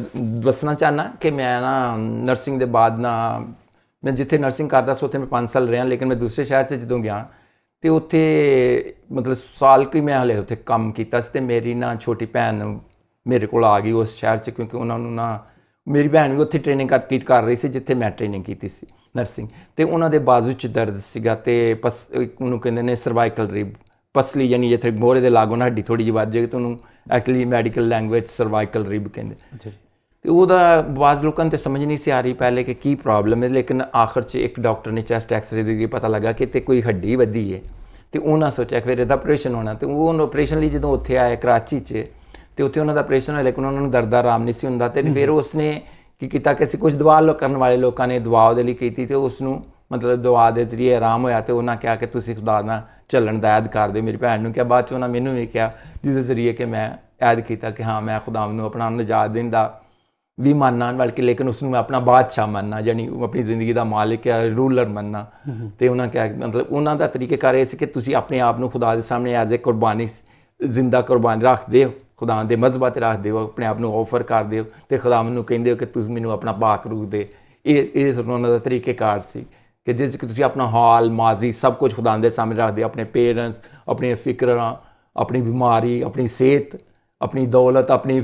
ਦੱਸਣਾ ਚਾਹੁੰਦਾ ਕਿ ਮੈਂ ਨਾ ਨਰਸਿੰਗ ਦੇ ਬਾਅਦ ਨਾ ਮੈਂ ਜਿੱਥੇ ਨਰਸਿੰਗ ਕਰਦਾ ਸੀ ਉੱਥੇ ਮੈਂ ਪੰਜ ਸਾਲ ਰਿਹਾ। ਲੇਕਿਨ ਮੈਂ ਦੂਸਰੇ ਸ਼ਹਿਰ 'ਚ ਜਦੋਂ ਗਿਆ ਤੇ ਉੱਥੇ ਮਤਲਬ ਸਾਲ ਕੁ ਮੈਂ ਹਲੇ ਉੱਥੇ ਕੰਮ ਕੀਤਾ ਸੀ ਤੇ ਮੇਰੀ ਨਾ ਛੋਟੀ ਭੈਣ ਮੇਰੇ ਕੋਲ ਆ ਗਈ ਉਸ ਸ਼ਹਿਰ 'ਚ ਕਿਉਂਕਿ ਉਹਨਾਂ ਨੂੰ ਨਾ ਮੇਰੀ ਭੈਣ ਵੀ ਉੱਥੇ ਟ੍ਰੇਨਿੰਗ ਕਰ ਕਰ ਰਹੀ ਸੀ ਜਿੱਥੇ ਮੈਂ ਟ੍ਰੇਨਿੰਗ ਕੀਤੀ ਸੀ ਨਰਸਿੰਗ। ਤੇ ਉਹਨਾਂ ਦੇ ਬਾਜ਼ੂ 'ਚ ਦਰਦ ਸੀਗਾ ਤੇ ਪਸ ਉਹਨੂੰ ਕਹਿੰਦੇ ਨੇ ਸਰਵਾਈਕਲ ਰਿਬ, ਪਸਲੀ ਯਾਨੀ ਜਿੱਥੇ ਮੋਹਰੇ ਦੇ ਲਾਗੋਂ ਨਾ ਹੱਡੀ ਥੋੜ੍ਹੀ ਜਿਹੀ ਵੱਧ ਜਾਏਗੀ ਤਾਂ ਉਹਨੂੰ actually medical language cervical rib ਕਹਿੰਦੇ। ਅੱਛਾ ਜੀ। ਤੇ ਉਹਦਾ ਬਾਜ਼ ਲੋਕਾਂ ਨੂੰ ਤਾਂ ਸਮਝ ਨਹੀਂ ਸੀ ਆ ਰਹੀ ਪਹਿਲੇ ਕਿ ਕੀ ਪ੍ਰੋਬਲਮ ਹੈ। ਲੇਕਿਨ ਆਖਰ 'ਚ ਇੱਕ ਡਾਕਟਰ ਨੇ ਚੈਸਟ ਐਕਸਰੇ ਦੇ ਪਤਾ ਲੱਗਾ ਕਿ ਤੇ ਕੋਈ ਹੱਡੀ ਵੱਧੀ ਹੈ ਤੇ ਉਹਨਾਂ ਸੋਚਿਆ ਕਿ ਫਿਰ ਇਹਦਾ ਆਪਰੇਸ਼ਨ ਹੋਣਾ। ਤੇ ਉਹ ਆਪਰੇਸ਼ਨ ਲਈ ਜਦੋਂ ਉੱਥੇ ਆਏ ਕਰਾਚੀ 'ਚ ਤੇ ਉੱਥੇ ਉਹਨਾਂ ਦਾ ਆਪਰੇਸ਼ਨ ਹੋਇਆ ਲੇਕਿਨ ਉਹਨਾਂ ਨੂੰ ਦਰਦ ਦਾ ਆਰਾਮ ਨਹੀਂ ਸੀ ਹੁੰਦਾ। ਤੇ ਫਿਰ ਉਸਨੇ ਕੀ ਕੀਤਾ ਕਿ ਅਸੀਂ ਕੁਝ ਦਵਾ ਲੋ ਕਰਨ ਵਾਲੇ ਲੋਕਾਂ ਨੇ ਦਵਾ ਉਹਦੇ ਲਈ ਕੀਤੀ ਤੇ ਉਸ ਨੂੰ ਮਤਲਬ ਦਵਾ ਦੇ ਜ਼ਰੀਏ ਆਰਾਮ ਹੋਇਆ। ਤੇ ਉਹਨਾਂ ਕਿਹਾ ਕਿ ਤੁਸੀਂ ਖੁਦਾ ਨਾਲ ਚੱਲਣ ਦਾ ਐਦ ਕਰ ਦਿਓ। ਮੇਰੀ ਭੈਣ ਨੂੰ ਕਿਹਾ, ਬਾਅਦ 'ਚ ਉਹਨਾਂ ਮੈਨੂੰ ਵੀ ਕਿਹਾ ਜਿਹਦੇ ਜ਼ਰੀਏ ਕਿ ਮੈਂ ਐਦ ਕੀਤਾ ਕਿ ਹਾਂ ਮੈਂ ਖੁਦਾ ਨੂੰ ਆਪਣਾ ਨਜਾਤ ਦੇਣ ਦਾ ਵੀ ਮੰਨਣਾ ਬਲਕਿ ਲੇਕਿਨ ਉਸਨੂੰ ਮੈਂ ਆਪਣਾ ਬਾਦਸ਼ਾਹ ਮੰਨਣਾ ਯਾਨੀ ਆਪਣੀ ਜ਼ਿੰਦਗੀ ਦਾ ਮਾਲਿਕ ਹੈ, ਰੂਲਰ ਮੰਨਣਾ। ਤੇ ਉਹਨਾਂ ਕਿਹਾ ਮਤਲਬ ਉਹਨਾਂ ਦਾ ਤਰੀਕੇਕਾਰ ਇਹ ਸੀ ਕਿ ਤੁਸੀਂ ਆਪਣੇ ਆਪ ਨੂੰ ਖੁਦਾ ਦੇ ਸਾਹਮਣੇ ਐਜ਼ ਏ ਕੁਰਬਾਨੀ ਜ਼ਿੰਦਾ ਕੁਰਬਾਨੀ ਰੱਖਦੇ ਹੋ, ਖੁਦਾ ਦੇ ਮਜ਼ਹਬਾਂ 'ਤੇ ਰੱਖਦੇ ਹੋ, ਆਪਣੇ ਆਪ ਨੂੰ ਆਫਰ ਕਰਦੇ ਹੋ ਤੇ ਖੁਦਾ ਮੈਨੂੰ ਕਹਿੰਦੇ ਹੋ ਕਿ ਤੁਸੀਂ ਮੈਨੂੰ ਆਪਣਾ ਪਾਕ ਰੂਹ ਦੇ। ਇਹ ਇਹ ਉਹਨਾਂ ਦਾ ਤਰੀਕੇਕਾਰ ਸੀ ਕਿ ਜਿਸ 'ਚ ਤੁਸੀਂ ਆਪਣਾ ਹਾਲ ਮਾਜ਼ੀ ਸਭ ਕੁਝ ਖੁਦਾ ਦੇ ਸਾਹਮਣੇ ਰੱਖਦੇ ਹੋ, ਆਪਣੇ ਪੇਰੈਂਟਸ, ਆਪਣੀਆਂ ਫਿਕਰਾਂ, ਆਪਣੀ ਬਿਮਾਰੀ, ਆਪਣੀ ਸਿਹਤ, ਆਪਣੀ ਦੌਲਤ, ਆਪਣੀ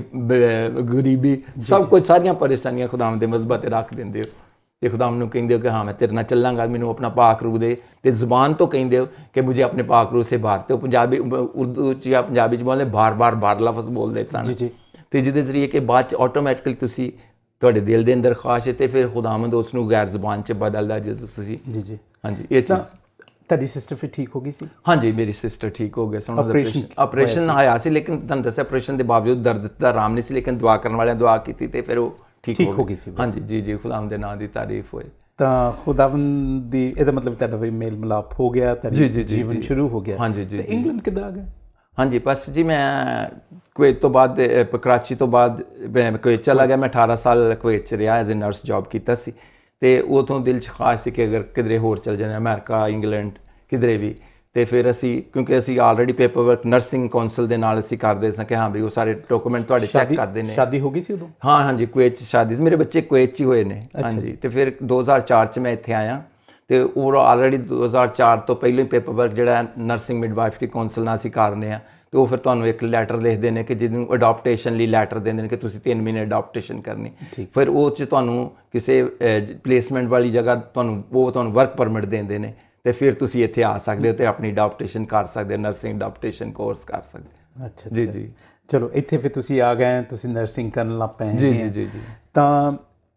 ਗਰੀਬੀ, ਸਭ ਕੁਝ ਸਾਰੀਆਂ ਪਰੇਸ਼ਾਨੀਆਂ ਖੁਦਾ ਦੇ ਮਜ਼ਹਬਾਂ 'ਤੇ ਰੱਖ ਦਿੰਦੇ ਹੋ ਤੇ ਖੁਦਾ ਨੂੰ ਕਹਿੰਦੇ ਹੋ ਕਿ ਹਾਂ ਮੈਂ ਤੇਰੇ ਨਾਲ ਚੱਲਾਂਗਾ, ਮੈਨੂੰ ਆਪਣਾ ਪਾਕ ਰੂਹ ਦੇ। ਤੇ ਜ਼ੁਬਾਨ ਤੋਂ ਕਹਿੰਦੇ ਹੋ ਕਿ ਮੁਝੇ ਆਪਣੇ ਪਾਕ ਰੂਹ ਸੇ ਬਾਹਰ। ਤੇ ਉਹ ਪੰਜਾਬੀ ਉਰਦੂ 'ਚ ਜਾਂ ਪੰਜਾਬੀ 'ਚ ਬੋਲਦੇ ਬਾਰ ਬਾਰ ਬਾਰ ਲਫ਼ਜ਼ ਬੋਲਦੇ ਸਨ ਤੇ ਜਿਹਦੇ ਜ਼ਰੀਏ ਕਿ ਬਾਅਦ 'ਚ ਆਟੋਮੈਟਿਕਲੀ ਤੁਸੀਂ ਤੁਹਾਡੇ ਦਿਲ ਦੇ ਅੰਦਰ ਖਾਸ਼ ਹੈ ਤੇ ਫਿਰ ਖੁਦਾਵੰਦ ਉਸ ਨੂੰ ਗੈਰ ਜ਼ੁਬਾਨ 'ਚ ਬਦਲਦਾ ਜਦੋਂ ਤੁਸੀਂ। ਜੀ ਜੀ ਹਾਂਜੀ ਇਹ ਚੀਜ਼। ਤੁਹਾਡੀ ਸਿਸਟਰ ਫਿਰ ਠੀਕ ਹੋ ਗਈ ਸੀ? ਹਾਂਜੀ ਮੇਰੀ ਸਿਸਟਰ ਠੀਕ ਹੋ ਗਏ ਸੀ। ਆਪਰੇਸ਼ਨ ਆਪਰੇਸ਼ਨ ਆਇਆ ਸੀ ਲੇਕਿਨ ਤੁਹਾਨੂੰ ਦੱਸਿਆ ਆਪਰੇਸ਼ਨ ਦੇ ਬਾਵਜੂਦ ਦਰਦ ਦਾ ਆਰਾਮ ਨਹੀਂ ਸੀ ਲੇਕਿਨ ਦੁਆ ਕਰਨ ਵਾਲਿਆਂ ਦੁਆ ਕੀਤੀ ਤੇ ਫਿਰ ਉਹ ਠੀਕ ਹੋ ਗਈ ਸੀ। ਹਾਂਜੀ ਜੀ ਜੀ ਖੁਦਾਵੰਦ ਦੇ ਨਾਂ ਦੀ ਤਾਰੀਫ ਹੋਏ। ਤਾਂ ਖੁਦਾਵੰਦ ਦੀ ਇਹਦਾ ਮਤਲਬ ਤੁਹਾਡਾ ਵੀ ਮੇਲ ਮਿਲਾਪ ਹੋ ਗਿਆ, ਤੁਹਾਡਾ ਜੀਵਨ ਸ਼ੁਰੂ ਹੋ ਗਿਆ। ਹਾਂਜੀ ਜੀ। ਇੰਗਲੈਂਡ ਕਿੱਦਾਂ ਆ ਗਏ? ਹਾਂਜੀ ਬਸ ਜੀ ਮੈਂ ਕੁਵੈਤ ਤੋਂ ਬਾਅਦ ਕਰਾਚੀ ਤੋਂ ਬਾਅਦ ਮੈਂ ਕੁਵੈਤ ਚਲਾ ਗਿਆ। ਮੈਂ ਅਠਾਰਾਂ ਸਾਲ ਕੁਵੈਤ 'ਚ ਰਿਹਾ, ਐਜ਼ ਏ ਨਰਸ ਜੋਬ ਕੀਤਾ ਸੀ ਤੇ ਉਥੋਂ ਦਿਲ 'ਚ ਖਾਸ ਸੀ ਕਿ ਅਗਰ ਕਿਧਰੇ ਹੋਰ ਚਲ ਜਾਂਦੇ ਅਮਰੀਕਾ, ਇੰਗਲੈਂਡ ਕਿਧਰੇ ਵੀ। ਤੇ ਫਿਰ ਅਸੀਂ ਕਿਉਂਕਿ ਅਸੀਂ already paper work nursing council ਦੇ ਨਾਲ ਅਸੀਂ ਕਰਦੇ ਸਾਂ ਕਿ ਹਾਂ ਵੀ ਉਹ ਸਾਰੇ ਡਾਕੂਮੈਂਟ ਤੁਹਾਡੇ ਚੈੱਕ ਕਰਦੇ ਨੇ। ਸ਼ਾਦੀ ਹੋ ਗਈ ਸੀ ਉਦੋਂ? ਹਾਂ ਹਾਂਜੀ ਕੁਵੈਤ 'ਚ ਸ਼ਾਦੀ ਸੀ, ਮੇਰੇ ਬੱਚੇ ਕੁਵੈਤ 'ਚ ਹੀ ਹੋਏ ਨੇ। ਹਾਂਜੀ ਤੇ ਫਿਰ ਦੋ ਹਜ਼ਾਰ ਚਾਰ 'ਚ ਮੈਂ ਇੱਥੇ ਆਇਆ ਤੇ ਉਹ ਆਲਰੇਡੀ ਦੋ ਹਜ਼ਾਰ ਚਾਰ ਤੋਂ ਪਹਿਲਾਂ ਹੀ ਪੇਪਰ ਵਰਕ ਜਿਹੜਾ ਨਰਸਿੰਗ ਮਿਡਵਾਈਫਰੀ ਕਾਉਂਸਲ ਨਾਲ ਅਸੀਂ ਕਰਨੇ ਆ, ਤੇ ਉਹ ਫਿਰ ਤੁਹਾਨੂੰ ਇੱਕ ਲੈਟਰ ਲਿਖਦੇ ਨੇ ਕਿ ਜਿਹਨੂੰ ਅਡਾਪਟੇਸ਼ਨ ਲਈ ਲੈਟਰ ਦਿੰਦੇ ਨੇ ਕਿ ਤੁਸੀਂ ਤਿੰਨ ਮਹੀਨੇ ਅਡਾਪਟੇਸ਼ਨ ਕਰਨੀ। ਫਿਰ ਉਹ 'ਚ ਤੁਹਾਨੂੰ ਕਿਸੇ ਪਲੇਸਮੈਂਟ ਵਾਲੀ ਜਗ੍ਹਾ ਤੁਹਾਨੂੰ ਉਹ ਤੁਹਾਨੂੰ ਵਰਕ ਪਰਮਿਟ ਦਿੰਦੇ ਨੇ, ਤੇ ਫਿਰ ਤੁਸੀਂ ਇੱਥੇ ਆ ਸਕਦੇ ਹੋ ਤੇ ਆਪਣੀ ਅਡਾਪਟੇਸ਼ਨ ਕਰ ਸਕਦੇ ਹੋ, ਨਰਸਿੰਗ ਅਡਾਪਟੇਸ਼ਨ ਕੋਰਸ ਕਰ ਸਕਦੇ ਹੋ। ਅੱਛਾ ਜੀ ਜੀ ਚਲੋ ਇੱਥੇ ਫਿਰ ਤੁਸੀਂ ਆ ਗਏ, ਤੁਸੀਂ ਨਰਸਿੰਗ ਕਰਨ ਲੱਗ ਪਏ। ਜੀ ਜੀ ਜੀ ਜੀ ਤਾਂ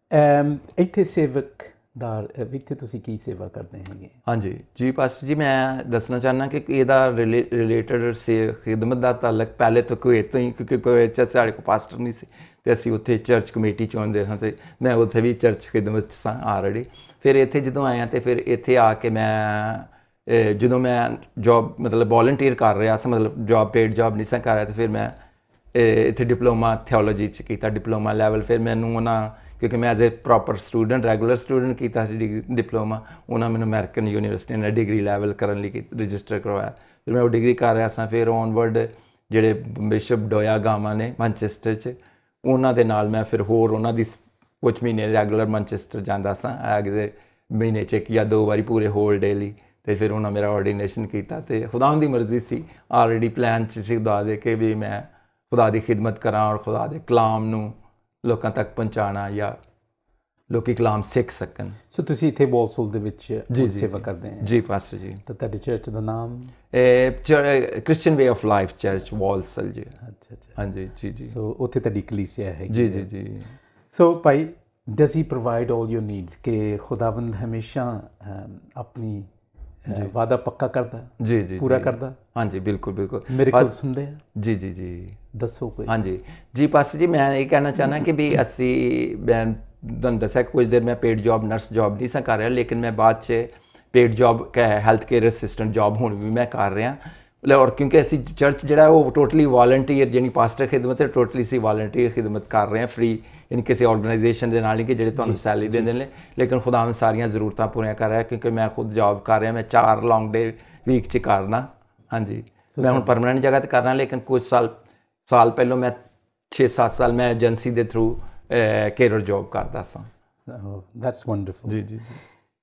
ਇੱਥੇ ਸੇਵਕ ਦਾਰ ਇੱਥੇ ਤੁਸੀਂ ਕੀ ਸੇਵਾ ਕਰਦੇ ਹੈਗੇ? ਹਾਂਜੀ ਜੀ ਪਾਸਟਰ ਜੀ, ਮੈਂ ਦੱਸਣਾ ਚਾਹੁੰਦਾ ਕਿ ਇਹਦਾ ਰਿਲੇਟਡ ਸੇ ਖਿਦਮਤ ਦਾ ਤਾਲਕ ਪਹਿਲੇ ਤੋਂ ਕੁਵੈਤ ਤੋਂ ਹੀ, ਕਿਉਂਕਿ ਕੁਵੈਤ 'ਚ ਸਾਡੇ ਕੋਲ ਪਾਸਟਰ ਨਹੀਂ ਸੀ ਅਤੇ ਅਸੀਂ ਉੱਥੇ ਚਰਚ ਕਮੇਟੀ ਚਾਹੁੰਦੇ ਸਾਂ, ਅਤੇ ਮੈਂ ਉੱਥੇ ਵੀ ਚਰਚ ਖਿਦਮਤ 'ਚ ਸਾਂ ਆਲਰੇਡੀ। ਫਿਰ ਇੱਥੇ ਜਦੋਂ ਆਇਆ ਅਤੇ ਫਿਰ ਇੱਥੇ ਆ ਕੇ ਮੈਂ ਜਦੋਂ ਮੈਂ ਜੋਬ ਮਤਲਬ ਵੋਲੰਟੀਅਰ ਕਰ ਰਿਹਾ ਸੀ, ਮਤਲਬ ਜੋਬ ਪੇਡ ਜੋਬ ਨਹੀਂ ਸਾਂ ਕਰ ਰਿਹਾ, ਅਤੇ ਫਿਰ ਮੈਂ ਇੱਥੇ ਡਿਪਲੋਮਾ ਥਿਓਲੋਜੀ 'ਚ ਕੀਤਾ, ਡਿਪਲੋਮਾ ਲੈਵਲ। ਫਿਰ ਮੈਨੂੰ ਉਹਨਾਂ ਕਿਉਂਕਿ ਮੈਂ as a proper student regular student ਕੀਤਾ ਸੀ ਡਿਗਰੀ ਡਿਪਲੋਮਾ, ਉਹਨਾਂ ਮੈਨੂੰ ਅਮਰੀਕਨ ਯੂਨੀਵਰਸਿਟੀ ਨੇ ਡਿਗਰੀ ਲੈਵਲ ਕਰਨ ਲਈ ਰਜਿਸਟਰ ਕਰਵਾਇਆ। ਫਿਰ ਮੈਂ ਉਹ ਡਿਗਰੀ ਕਰ ਰਿਹਾ ਸਾਂ। ਫਿਰ ਔਨਵਰਡ ਜਿਹੜੇ ਬਿਸ਼ਪ ਡੋਇਆ ਗਾਮਾ ਨੇ ਮੈਨਚੈਸਟਰ 'ਚ, ਉਹਨਾਂ ਦੇ ਨਾਲ ਮੈਂ ਫਿਰ ਹੋਰ ਉਹਨਾਂ ਦੀ ਕੁਛ ਮਹੀਨੇ ਰੈਗੂਲਰ ਮੈਨਚੈਸਟਰ ਜਾਂਦਾ ਸਾਂ, ਐਜ਼ ਏ ਮਹੀਨੇ 'ਚ ਇੱਕ ਜਾਂ ਦੋ ਵਾਰੀ ਪੂਰੇ ਹੋਲ ਡੇ ਲਈ। ਅਤੇ ਫਿਰ ਉਹਨਾਂ ਮੇਰਾ ਆਰਡੀਨੇਸ਼ਨ ਕੀਤਾ, ਅਤੇ ਖੁਦਾ ਦੀ ਮਰਜ਼ੀ ਸੀ, ਆਲਰੇਡੀ ਪਲਾਨ 'ਚ ਸੀ ਖੁਦਾ ਦੇ ਕੇ ਵੀ ਮੈਂ ਖੁਦਾ ਦੀ ਖਿਦਮਤ ਕਰਾਂ ਔਰ ਖੁਦਾ ਦੇ ਕਲਾਮ ਨੂੰ ਲੋਕਾਂ ਤੱਕ ਪਹੁੰਚਾਉਣਾ ਜਾਂ ਲੋਕੀ ਕਲਾਮ ਸਿੱਖ ਸਕਣ। ਸੋ ਤੁਸੀਂ ਇੱਥੇ ਬੋਲਸੁਲ ਦੇ ਵਿੱਚ ਸੇਵਾ ਕਰਦੇ ਹੋ? ਜੀ ਪਾਸਟਰ ਜੀ। ਤਾਂ ਤੁਹਾਡੀ ਚਰਚ ਦਾ ਨਾਮ? Christian way of life church Walsall ਜੀ। ਅੱਛਾ ਅੱਛਾ ਹਾਂਜੀ ਜੀ ਜੀ। ਸੋ ਉੱਥੇ ਤੁਹਾਡੀ ਕਲੀਸਿਆ ਹੈ? ਜੀ ਜੀ ਜੀ। ਸੋ ਭਾਈ, does he provide all your needs? ਕਿ ਖੁਦਾਵੰਦ ਹਮੇਸ਼ਾ ਆਪਣੀ ਵਾਅਦਾ ਪੱਕਾ ਕਰਦਾ? ਜੀ ਜੀ। ਪੂਰਾ ਕਰਦਾ? ਹਾਂਜੀ ਬਿਲਕੁਲ ਬਿਲਕੁਲ। ਮੇਰੇ ਕੋਲ ਸੁਣਦੇ ਆ? ਜੀ ਜੀ ਜੀ। ਦੱਸੋ ਕੋਈ। ਹਾਂਜੀ ਜੀ ਪਾਸਟਰ ਜੀ, ਮੈਂ ਇਹ ਕਹਿਣਾ ਚਾਹੁੰਦਾ ਕਿ ਵੀ ਅਸੀਂ ਮੈਂ ਤੁਹਾਨੂੰ ਦੱਸਿਆ ਕੁਝ ਦੇਰ ਮੈਂ ਪੇਡ ਜੋਬ ਨਰਸ ਜੋਬ ਨਹੀਂ ਸਾਂ ਕਰ ਰਿਹਾ, ਲੇਕਿਨ ਮੈਂ ਬਾਅਦ 'ਚ paid job health care assistant job ਹੁਣ ਵੀ ਮੈਂ ਕਰ ਰਿਹਾ। ਔਰ ਕਿਉਂਕਿ ਅਸੀਂ ਚਰਚ ਜਿਹੜਾ ਉਹ ਟੋਟਲੀ ਵਾਲੰਟੀਅਰ, ਯਾਨੀ ਪਾਸਟਰ ਖਿਦਮਤ ਟੋਟਲੀ ਅਸੀਂ ਵਾਲੰਟੀਅਰ ਖਿਦਮਤ ਕਰ ਰਹੇ ਹਾਂ, ਫ੍ਰੀ, ਯਾਨੀ ਕਿਸੇ ਆਰਗੇਨਾਈਜੇਸ਼ਨ ਦੇ ਨਾਲ ਨਹੀਂ ਕਿ ਜਿਹੜੇ ਤੁਹਾਨੂੰ ਸੈਲਰੀ ਦਿੰਦੇ ਨੇ, ਲੇਕਿਨ ਖੁਦਾਵੰਦ ਸਾਰੀਆਂ ਜ਼ਰੂਰਤਾਂ ਪੂਰੀਆਂ ਕਰ ਰਿਹਾ। ਕਿਉਂਕਿ ਮੈਂ ਖੁਦ ਜੋਬ ਕਰ ਰਿਹਾ, ਮੈਂ ਚਾਰ ਲੌਂਗ ਡੇ ਵੀਕ 'ਚ ਕਰਨਾ। ਹਾਂਜੀ, ਮੈਂ ਹੁਣ ਪਰਮਾਨੈਂਟ ਜਗ੍ਹਾ 'ਤੇ ਕਰਨਾ, ਲੇਕਿਨ ਕੁਝ ਸਾਲ ਸਾਲ ਪਹਿਲਾਂ ਮੈਂ ਛੇ ਸੱਤ ਸਾਲ ਮੈਂ ਏਜੰਸੀ ਦੇ ਥਰੂ ਕੇਰਲ ਜੋਬ ਕਰਦਾ ਸਾਂ। That's wonderful. ਜੀ ਜੀ ਜੀ।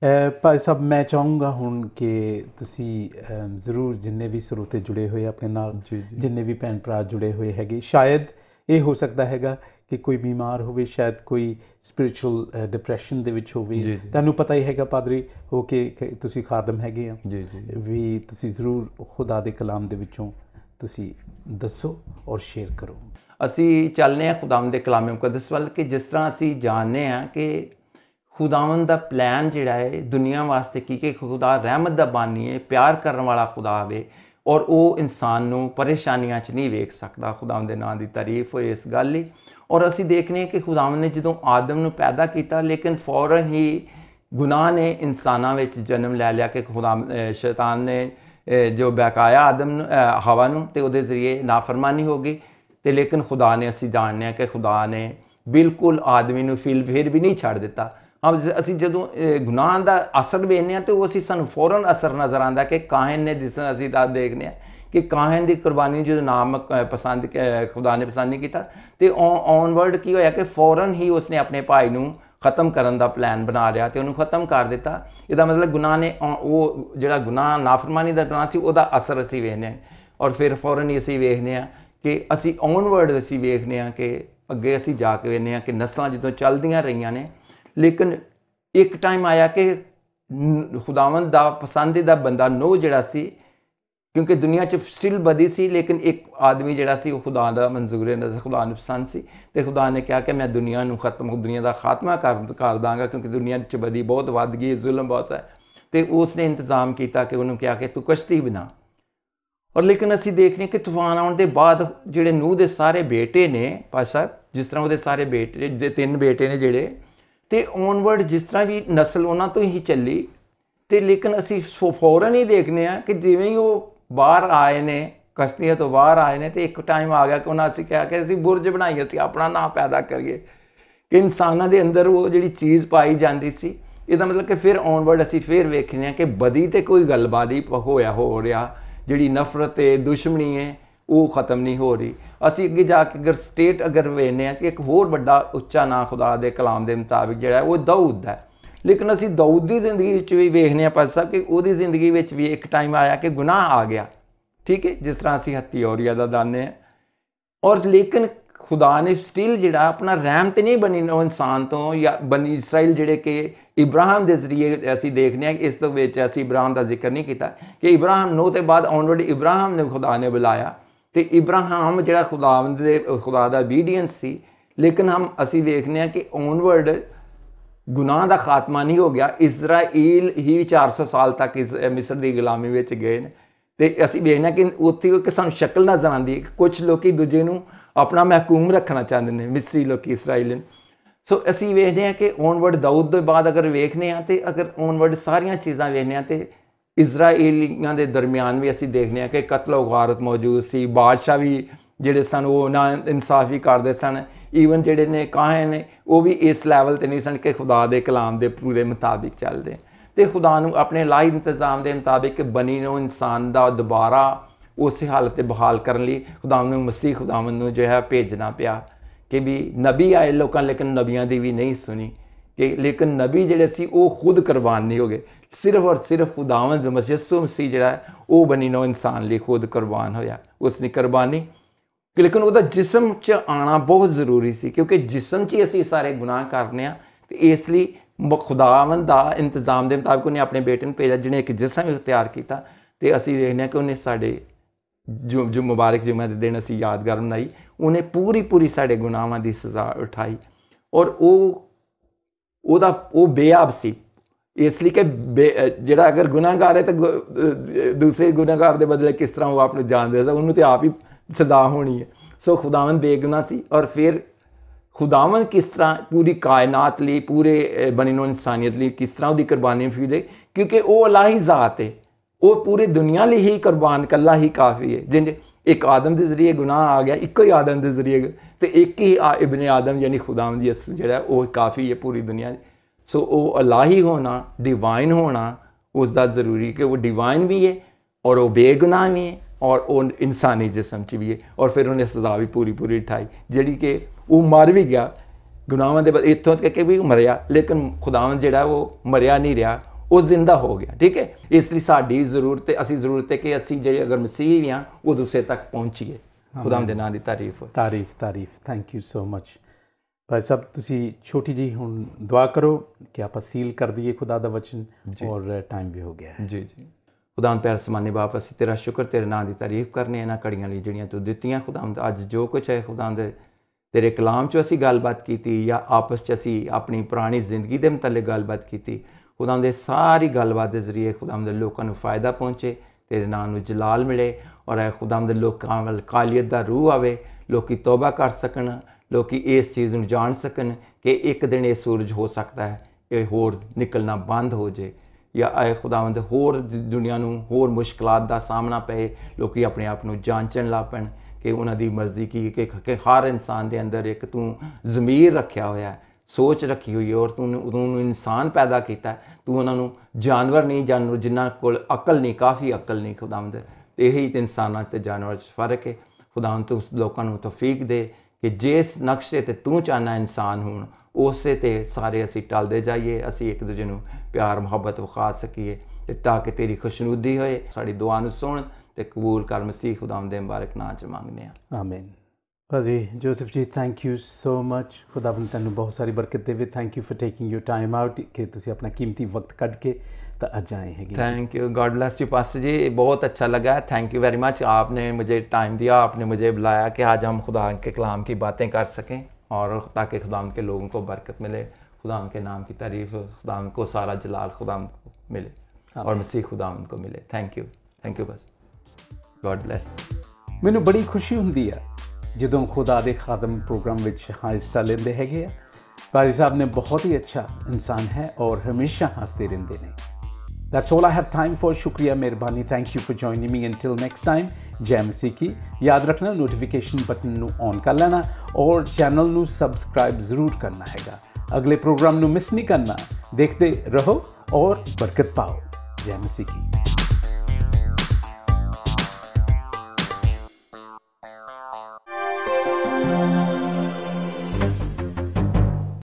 ਭਾਈ ਸਾਹਿਬ, ਮੈਂ ਚਾਹੂੰਗਾ ਹੁਣ ਕਿ ਤੁਸੀਂ ਜ਼ਰੂਰ ਜਿੰਨੇ ਵੀ ਸਰੋਤੇ ਜੁੜੇ ਹੋਏ ਆਪਣੇ ਨਾਲ, ਜਿੰਨੇ ਵੀ ਭੈਣ ਭਰਾ ਜੁੜੇ ਹੋਏ ਹੈਗੇ, ਸ਼ਾਇਦ ਇਹ ਹੋ ਸਕਦਾ ਹੈਗਾ ਕਿ ਕੋਈ ਬਿਮਾਰ ਹੋਵੇ, ਸ਼ਾਇਦ ਕੋਈ ਸਪਿਰਿਚੁਅਲ ਡਿਪਰੈਸ਼ਨ ਦੇ ਵਿੱਚ ਹੋਵੇ। ਤੁਹਾਨੂੰ ਪਤਾ ਹੀ ਹੈਗਾ ਪਾਦਰੀ ਹੋ ਕੇ ਤੁਸੀਂ ਖਾਦਮ ਹੈਗੇ ਆ ਜੀ ਜੀ ਵੀ, ਤੁਸੀਂ ਜ਼ਰੂਰ ਖੁਦਾ ਦੇ ਕਲਾਮ ਦੇ ਵਿੱਚੋਂ ਤੁਸੀਂ ਦੱਸੋ ਔਰ ਸ਼ੇਅਰ ਕਰੋ। ਅਸੀਂ ਚੱਲਦੇ ਹਾਂ ਖੁਦਾਵੰਦ ਦੇ ਕਲਾਮ ਮੁਕੱਦਸ ਵੱਲ, ਕਿ ਜਿਸ ਤਰ੍ਹਾਂ ਅਸੀਂ ਜਾਣਦੇ ਹਾਂ ਕਿ ਖੁਦਾਵੰਦ ਦਾ ਪਲਾਨ ਜਿਹੜਾ ਹੈ ਦੁਨੀਆ ਵਾਸਤੇ ਕੀ, ਕਿ ਖੁਦਾ ਰਹਿਮਤ ਦਾ ਬਾਨੀ ਹੈ, ਪਿਆਰ ਕਰਨ ਵਾਲਾ ਖੁਦਾ ਵੇ, ਔਰ ਉਹ ਇਨਸਾਨ ਨੂੰ ਪਰੇਸ਼ਾਨੀਆਂ 'ਚ ਨਹੀਂ ਵੇਖ ਸਕਦਾ। ਖੁਦਾਵੰਦ ਦੇ ਨਾਂ ਦੀ ਤਾਰੀਫ ਹੋਏ ਇਸ ਗੱਲ ਲਈ। ਔਰ ਅਸੀਂ ਦੇਖਦੇ ਹਾਂ ਕਿ ਖੁਦਾਵੰਦ ਨੇ ਜਦੋਂ ਆਦਮ ਨੂੰ ਪੈਦਾ ਕੀਤਾ, ਲੇਕਿਨ ਫੌਰਨ ਹੀ ਗੁਨਾਹ ਨੇ ਇਨਸਾਨਾਂ ਵਿੱਚ ਜਨਮ ਲੈ ਲਿਆ ਕਿ ਖੁਦਾ ਸ਼ੈਤਾਨ ਨੇ ਜੋ ਬਹਿਕਾਇਆ ਆਦਮ ਨੂੰ ਹਵਾ ਨੂੰ, ਅਤੇ ਉਹਦੇ ਜ਼ਰੀਏ ਨਾਫਰਮਾਨੀ ਹੋ ਗਈ। ਅਤੇ ਲੇਕਿਨ ਖੁਦਾ ਨੇ, ਅਸੀਂ ਜਾਣਦੇ ਹਾਂ ਕਿ ਖੁਦਾ ਨੇ ਬਿਲਕੁਲ ਆਦਮੀ ਨੂੰ ਫਿਲ ਫਿਰ ਵੀ ਨਹੀਂ ਛੱਡ ਦਿੱਤਾ। ਅਸੀਂ ਜਦੋਂ ਗੁਨਾਹ ਦਾ ਅਸਰ ਵੇਖਦੇ ਹਾਂ ਤਾਂ ਉਹ ਅਸੀਂ ਸਾਨੂੰ ਫੌਰਨ ਅਸਰ ਨਜ਼ਰ ਆਉਂਦਾ ਕਿ ਕਾਹਨ ਨੇ, ਜਿਸ ਤਰ੍ਹਾਂ ਅਸੀਂ ਤਾਂ ਦੇਖਦੇ ਹਾਂ ਕਿ ਕਾਹਨ ਦੀ ਕੁਰਬਾਨੀ ਜਦੋਂ ਨਾਮ ਪਸੰਦ ਖੁਦਾ ਨੇ ਪਸੰਦ ਨਹੀਂ ਕੀਤਾ, ਅਤੇ ਔਨਵਰਡ ਕੀ ਹੋਇਆ ਕਿ ਫੌਰਨ ਹੀ ਉਸਨੇ ਆਪਣੇ ਭਾਈ ਨੂੰ ਖ਼ਤਮ ਕਰਨ ਦਾ ਪਲਾਨ ਬਣਾ ਲਿਆ ਅਤੇ ਉਹਨੂੰ ਖ਼ਤਮ ਕਰ ਦਿੱਤਾ। ਇਹਦਾ ਮਤਲਬ ਗੁਨਾਹ ਨੇ, ਉਹ ਜਿਹੜਾ ਗੁਨਾਹ ਨਾਫਰਮਾਨੀ ਦਾ ਗੁਨਾਹ ਸੀ, ਉਹਦਾ ਅਸਰ ਅਸੀਂ ਵੇਖਦੇ ਹਾਂ। ਔਰ ਫਿਰ ਫੌਰਨ ਹੀ ਅਸੀਂ ਵੇਖਦੇ ਹਾਂ ਕਿ ਅਸੀਂ ਔਨਵਰਡ ਅਸੀਂ ਵੇਖਦੇ ਹਾਂ ਕਿ ਅੱਗੇ ਅਸੀਂ ਜਾ ਕੇ ਵੇਖਦੇ ਹਾਂ ਕਿ ਨਸਲਾਂ ਜਦੋਂ ਚੱਲਦੀਆਂ ਰਹੀਆਂ ਨੇ, ਲੇਕਿਨ ਇੱਕ ਟਾਈਮ ਆਇਆ ਕਿ ਖੁਦਾਵੰਦ ਦਾ ਪਸੰਦੀਦਾ ਬੰਦਾ ਨੋਹ ਜਿਹੜਾ ਸੀ, ਕਿਉਂਕਿ ਦੁਨੀਆ 'ਚ ਸਟਿਲ ਬਦੀ ਸੀ, ਲੇਕਿਨ ਇੱਕ ਆਦਮੀ ਜਿਹੜਾ ਸੀ ਉਹ ਖੁਦਾ ਦਾ ਮਨਜ਼ੂਰ ਨਜ਼ਰ, ਖੁਦਾ ਨੂੰ ਪਸੰਦ ਸੀ, ਅਤੇ ਖੁਦਾ ਨੇ ਕਿਹਾ ਕਿ ਮੈਂ ਦੁਨੀਆ ਨੂੰ ਖਤਮ ਦੁਨੀਆ ਦਾ ਖਾਤਮਾ ਕਰ ਕਰ ਦਾਂਗਾ, ਕਿਉਂਕਿ ਦੁਨੀਆ 'ਚ ਬਦੀ ਬਹੁਤ ਵੱਧ ਗਈ, ਜ਼ੁਲਮ ਬਹੁਤ ਹੈ। ਅਤੇ ਉਸ ਨੇ ਇੰਤਜ਼ਾਮ ਕੀਤਾ ਕਿ ਉਹਨੂੰ ਕਿਹਾ ਕਿ ਤੂੰ ਕਸ਼ਤੀ ਬਣਾ। ਔਰ ਲੇਕਿਨ ਅਸੀਂ ਦੇਖਦੇ ਹਾਂ ਕਿ ਤੂਫਾਨ ਆਉਣ ਦੇ ਬਾਅਦ ਜਿਹੜੇ ਨੂਹ ਦੇ ਸਾਰੇ ਬੇਟੇ ਨੇ, ਭਾਈ ਸਾਹਿਬ, ਜਿਸ ਤਰ੍ਹਾਂ ਉਹਦੇ ਸਾਰੇ ਬੇਟੇ ਦੇ ਤਿੰਨ ਬੇਟੇ ਨੇ ਜਿਹੜੇ, ਅਤੇ ਔਨਵਰਡ ਜਿਸ ਤਰ੍ਹਾਂ ਵੀ ਨਸਲ ਉਹਨਾਂ ਤੋਂ ਹੀ ਚੱਲੀ, ਅਤੇ ਲੇਕਿਨ ਅਸੀਂ ਫੌਰਨ ਹੀ ਦੇਖਦੇ ਹਾਂ ਕਿ ਜਿਵੇਂ ਹੀ ਉਹ ਬਾਹਰ ਆਏ ਨੇ, ਕਸ਼ਤੀਆਂ ਤੋਂ ਬਾਹਰ ਆਏ ਨੇ, ਅਤੇ ਇੱਕ ਟਾਈਮ ਆ ਗਿਆ ਕਿ ਉਹਨਾਂ ਅਸੀਂ ਕਿਹਾ ਕਿ ਅਸੀਂ ਬੁਰਜ ਬਣਾਈਏ, ਅਸੀਂ ਆਪਣਾ ਨਾਂ ਪੈਦਾ ਕਰੀਏ, ਕਿ ਇਨਸਾਨਾਂ ਦੇ ਅੰਦਰ ਉਹ ਜਿਹੜੀ ਚੀਜ਼ ਪਾਈ ਜਾਂਦੀ ਸੀ। ਇਹਦਾ ਮਤਲਬ ਕਿ ਫਿਰ ਔਨਵਰਡ ਅਸੀਂ ਫਿਰ ਵੇਖਦੇ ਹਾਂ ਕਿ ਬਦੀ 'ਤੇ ਕੋਈ ਗੱਲਬਾਤ ਹੀ ਹੋਇਆ ਹੋ ਰਿਹਾ, ਜਿਹੜੀ ਨਫ਼ਰਤ ਹੈ, ਦੁਸ਼ਮਣੀ ਹੈ, ਉਹ ਖ਼ਤਮ ਨਹੀਂ ਹੋ ਰਹੀ। ਅਸੀਂ ਅੱਗੇ ਜਾ ਕੇ ਅਗਰ ਸਟੇਟ ਅਗਰ ਵੇਖਦੇ ਹਾਂ ਕਿ ਇੱਕ ਹੋਰ ਵੱਡਾ ਉੱਚਾ ਨਾਂ ਖੁਦਾ ਦੇ ਕਲਾਮ ਦੇ ਮੁਤਾਬਿਕ ਜਿਹੜਾ ਉਹ ਦਾਊਦ ਹੈ, लेकिन असी दाऊद की जिंदगी भी वेखने पास साहब कि वो जिंदगी में भी एक टाइम आया कि गुनाह आ गया, ठीक है, जिस तरह असी हत्ती औरिया का दाने हैं। और लेकिन खुदा ने स्टिल जिहड़ा अपना रहम तो नहीं बनी नौ इंसान तो या बनी इसराइल जिहड़े कि इब्राहिम के जरिए असी देखने इस तो विच असी इब्राहिम का जिक्र नहीं किया कि इब्राहिम नौ के बाद ऑनवर्ड इब्राहिम ने खुदा ने बुलाया तो इब्राहिम जिहड़ा खुदा दे खुदा का ओबीडियंस सी। लेकिन हम असी वेखने कि ऑनवर्ड गुनाह का खात्मा नहीं हो गया, इजराइल ही चार सौ साल तक इस मिस्र की गुलामी में गए हैं। तो असी वेखने कि उत्थे कि सानूं शक्ल नज़र आती है कि कुछ लोग दूजे नूं अपना महकूम रखना चाहते हैं, मिस्री लोग इसराइल। सो असी वेखते हैं कि ऑनवर्ड दाऊद के बाद अगर वेखने तो अगर ऑनवर्ड सारिया चीज़ां वेखने तो इजराइलियां के दरम्यान भी असी देखने कि कत्लो गारत मौजूद सी, बादशाह भी जिहड़े सन वो ना इंसाफी करते सन, ईवन जिहड़े ने काहन ने वो भी इस लैवल ते नहीं सन कि खुदा के कलाम के पूरे मुताबिक चलते। तो खुदा नूं अपने लाही इंतजाम के मुताबिक बनी नूं इंसान का दोबारा उस हालत बहाल करने लिए खुदावंद नूं मसीह खुदावंद नूं जो है भेजना पिया कि भी नबी आए लोगों लेकिन नबियां दी भी नहीं सुनी कि लेकिन नबी जिहड़े सी वो खुद कुर्बान नहीं हो गए, सिर्फ और सिर्फ खुदावंद यीशु मसीह जिहड़ा है वो बनी नौ इंसान लिए खुद कुर्बान होया। उसकी कुर्बानी लेकिन उसका जिसम च आना बहुत जरूरी सी क्योंकि जिसम च असी सारे गुनाह करने हैं। तो इसलिए खुदावंद का इंतजाम के मुताबिक उन्हें अपने बेटे ने भेजा जिन्हें एक जिसम इख्तियार किया। तो असी देखने कि उन्हें साढ़े जो जो मुबारक जुम्मे के दिन असी यादगार बनाई, उन्हें पूरी पूरी साढ़े गुनाहों की सज़ा उठाई। और वो ओदा वो बेअब सी इसलिए कि बे जिहड़ा अगर गुनाहगार है तो दूसरे गुनाहगार के बदले किस तरह वो आपने जान देता, उन्होंने तो आप ही सज़ा होनी है। सो खुदावंद बेगुनाह सी और फिर खुदावंद किस तरह पूरी कायनात लिए पूरे बनी नौ इंसानियत लिए किस तरह उसकी कुर्बानी फीदे क्योंकि वो अलाही ज़ात है, वो पूरी दुनिया लिए ही कुर्बान कला ही काफ़ी है। जिन एक आदम के जरिए गुनाह आ गया, एक ही आदम के जरिए तो एक ही इबन आदम यानी खुदावंद यसू जिहड़ा वो काफ़ी है पूरी दुनिया। सो वो अलाही होना डिवाइन होना उसका ज़रूरी कि वो डिवाइन भी है और वो बेगुनाह भी है और वो इंसानी जिसम च भी है। और फिर उन्हें सज़ा भी पूरी पूरी उठाई जिहड़ी कि वो मर भी गया गुनाहों के बाद इत्थों तक कि भी मरिया, लेकिन खुदावंद जिहड़ा वो मरिया नहीं रहा, वो जिंदा हो गया। ठीक है, इसलिए साड़ी जरूरत है असी जरूरत है कि असी जे अगर मसीह भी हाँ वो दूसरे तक पहुँचीए। खुदावंद दे नाम दी तारीफ तारीफ तारीफ थैंक यू सो मच। भाई साहब तुसी छोटी जी हुण दुआ करो कि आप सील कर दिए खुदा दा वचन और टाइम भी हो गया है। जी जी खुदावंद प्यार समाने बाप असी तेरा शुक्र तेरे नाम की तारीफ करने इन्हां घड़ियां लई जिहड़ियां तू दित्तियां। खुदावंद अज जो कुछ है खुदावंद तेरे कलाम चो असी गलबात की या आपस च असी अपनी पुरानी जिंदगी के मुतल्लिक गलबात की, खुदावंद सारी गलबात के जरिए खुदावंद लोगों को फ़ायदा पहुँचे, तेरे नाम नूं जलाल मिले और खुदावंद लोगों वल कालियत का रूह आवे, लोग तौबा कर सकन, लोग इस चीज़ में जान सकन कि एक दिन ये सूरज हो सकता है ये होर निकलना बंद हो जाए या आए खुदावंद होर दुनिया नूं होर मुश्किलात का सामना पे, लोग अपने आप को जांचन ला पैन कि उन्होंने मर्जी की कि हर इंसान के अंदर एक तू ज़मीर रखा होया है, सोच रखी हुई है और तू तू इंसान पैदा किया है, तू उन्होंने जानवर नहीं जानवर जिन्हों को अकल नहीं काफ़ी अकल नहीं खुदावंद यही इंसाना ते जानवर फ़र्क है। खुदावंद तू लोगों को तौफीक दे कि जिस नक्शे ते तू चाहना इंसान होण उस ते सारे असी टलते जाइए, असी एक दूजे नूं प्यार मुहब्बत विखा सकीए ताकि तेरी खुशनुदी होए। साड़ी दुआ नूं सुण ते कबूल कर मसीह खुदावंद दे मुबारक नाम च मंगने आ आमीन। भाजी Joseph ji thank you so much, खुदावंद तैनूं बहुत सारी बरकत देवे। Thank you for taking your time out कि तुसीं अपना कीमती वक्त कढ़ के तो अज आए हैं। Thank you, God bless you pastor ji, बहुत अच्छा लगा, थैंक यू वेरी मच। आपने मुझे टाइम दिया, आपने मुझे बुलाया कि आज हम खुदा के कलाम की बातें कर सकें और ताकि खुदा के लोगों को बरकत मिले, खुदा के नाम की तारीफ, खुदा को सारा जलाल खुदा को मिले और मसीह खुदा को मिले। थैंक यू थैंक यू बस, गॉड ब्लेस। मैनू बड़ी खुशी हुंदी है ਜਦੋਂ खुदा दे खादम प्रोग्राम ਵਿੱਚ हिस्सा लेंदे हैगे आ। भाई साहब ने बहुत ही अच्छा इंसान है और हमेशा हंसते रहंदे ने। That's all I have time for. शुक्रिया मेहरबानी, thank you for joining me until next time। जय मसीह की। याद रखना नोटिफिकेशन बटन नू ऑन कर लेना और चैनल नू सब्सक्राइब ज़रूर करना हैगा। अगले प्रोग्राम नू मिस नहीं करना, देखते रहो और बरकत पाओ। जय मसीह की।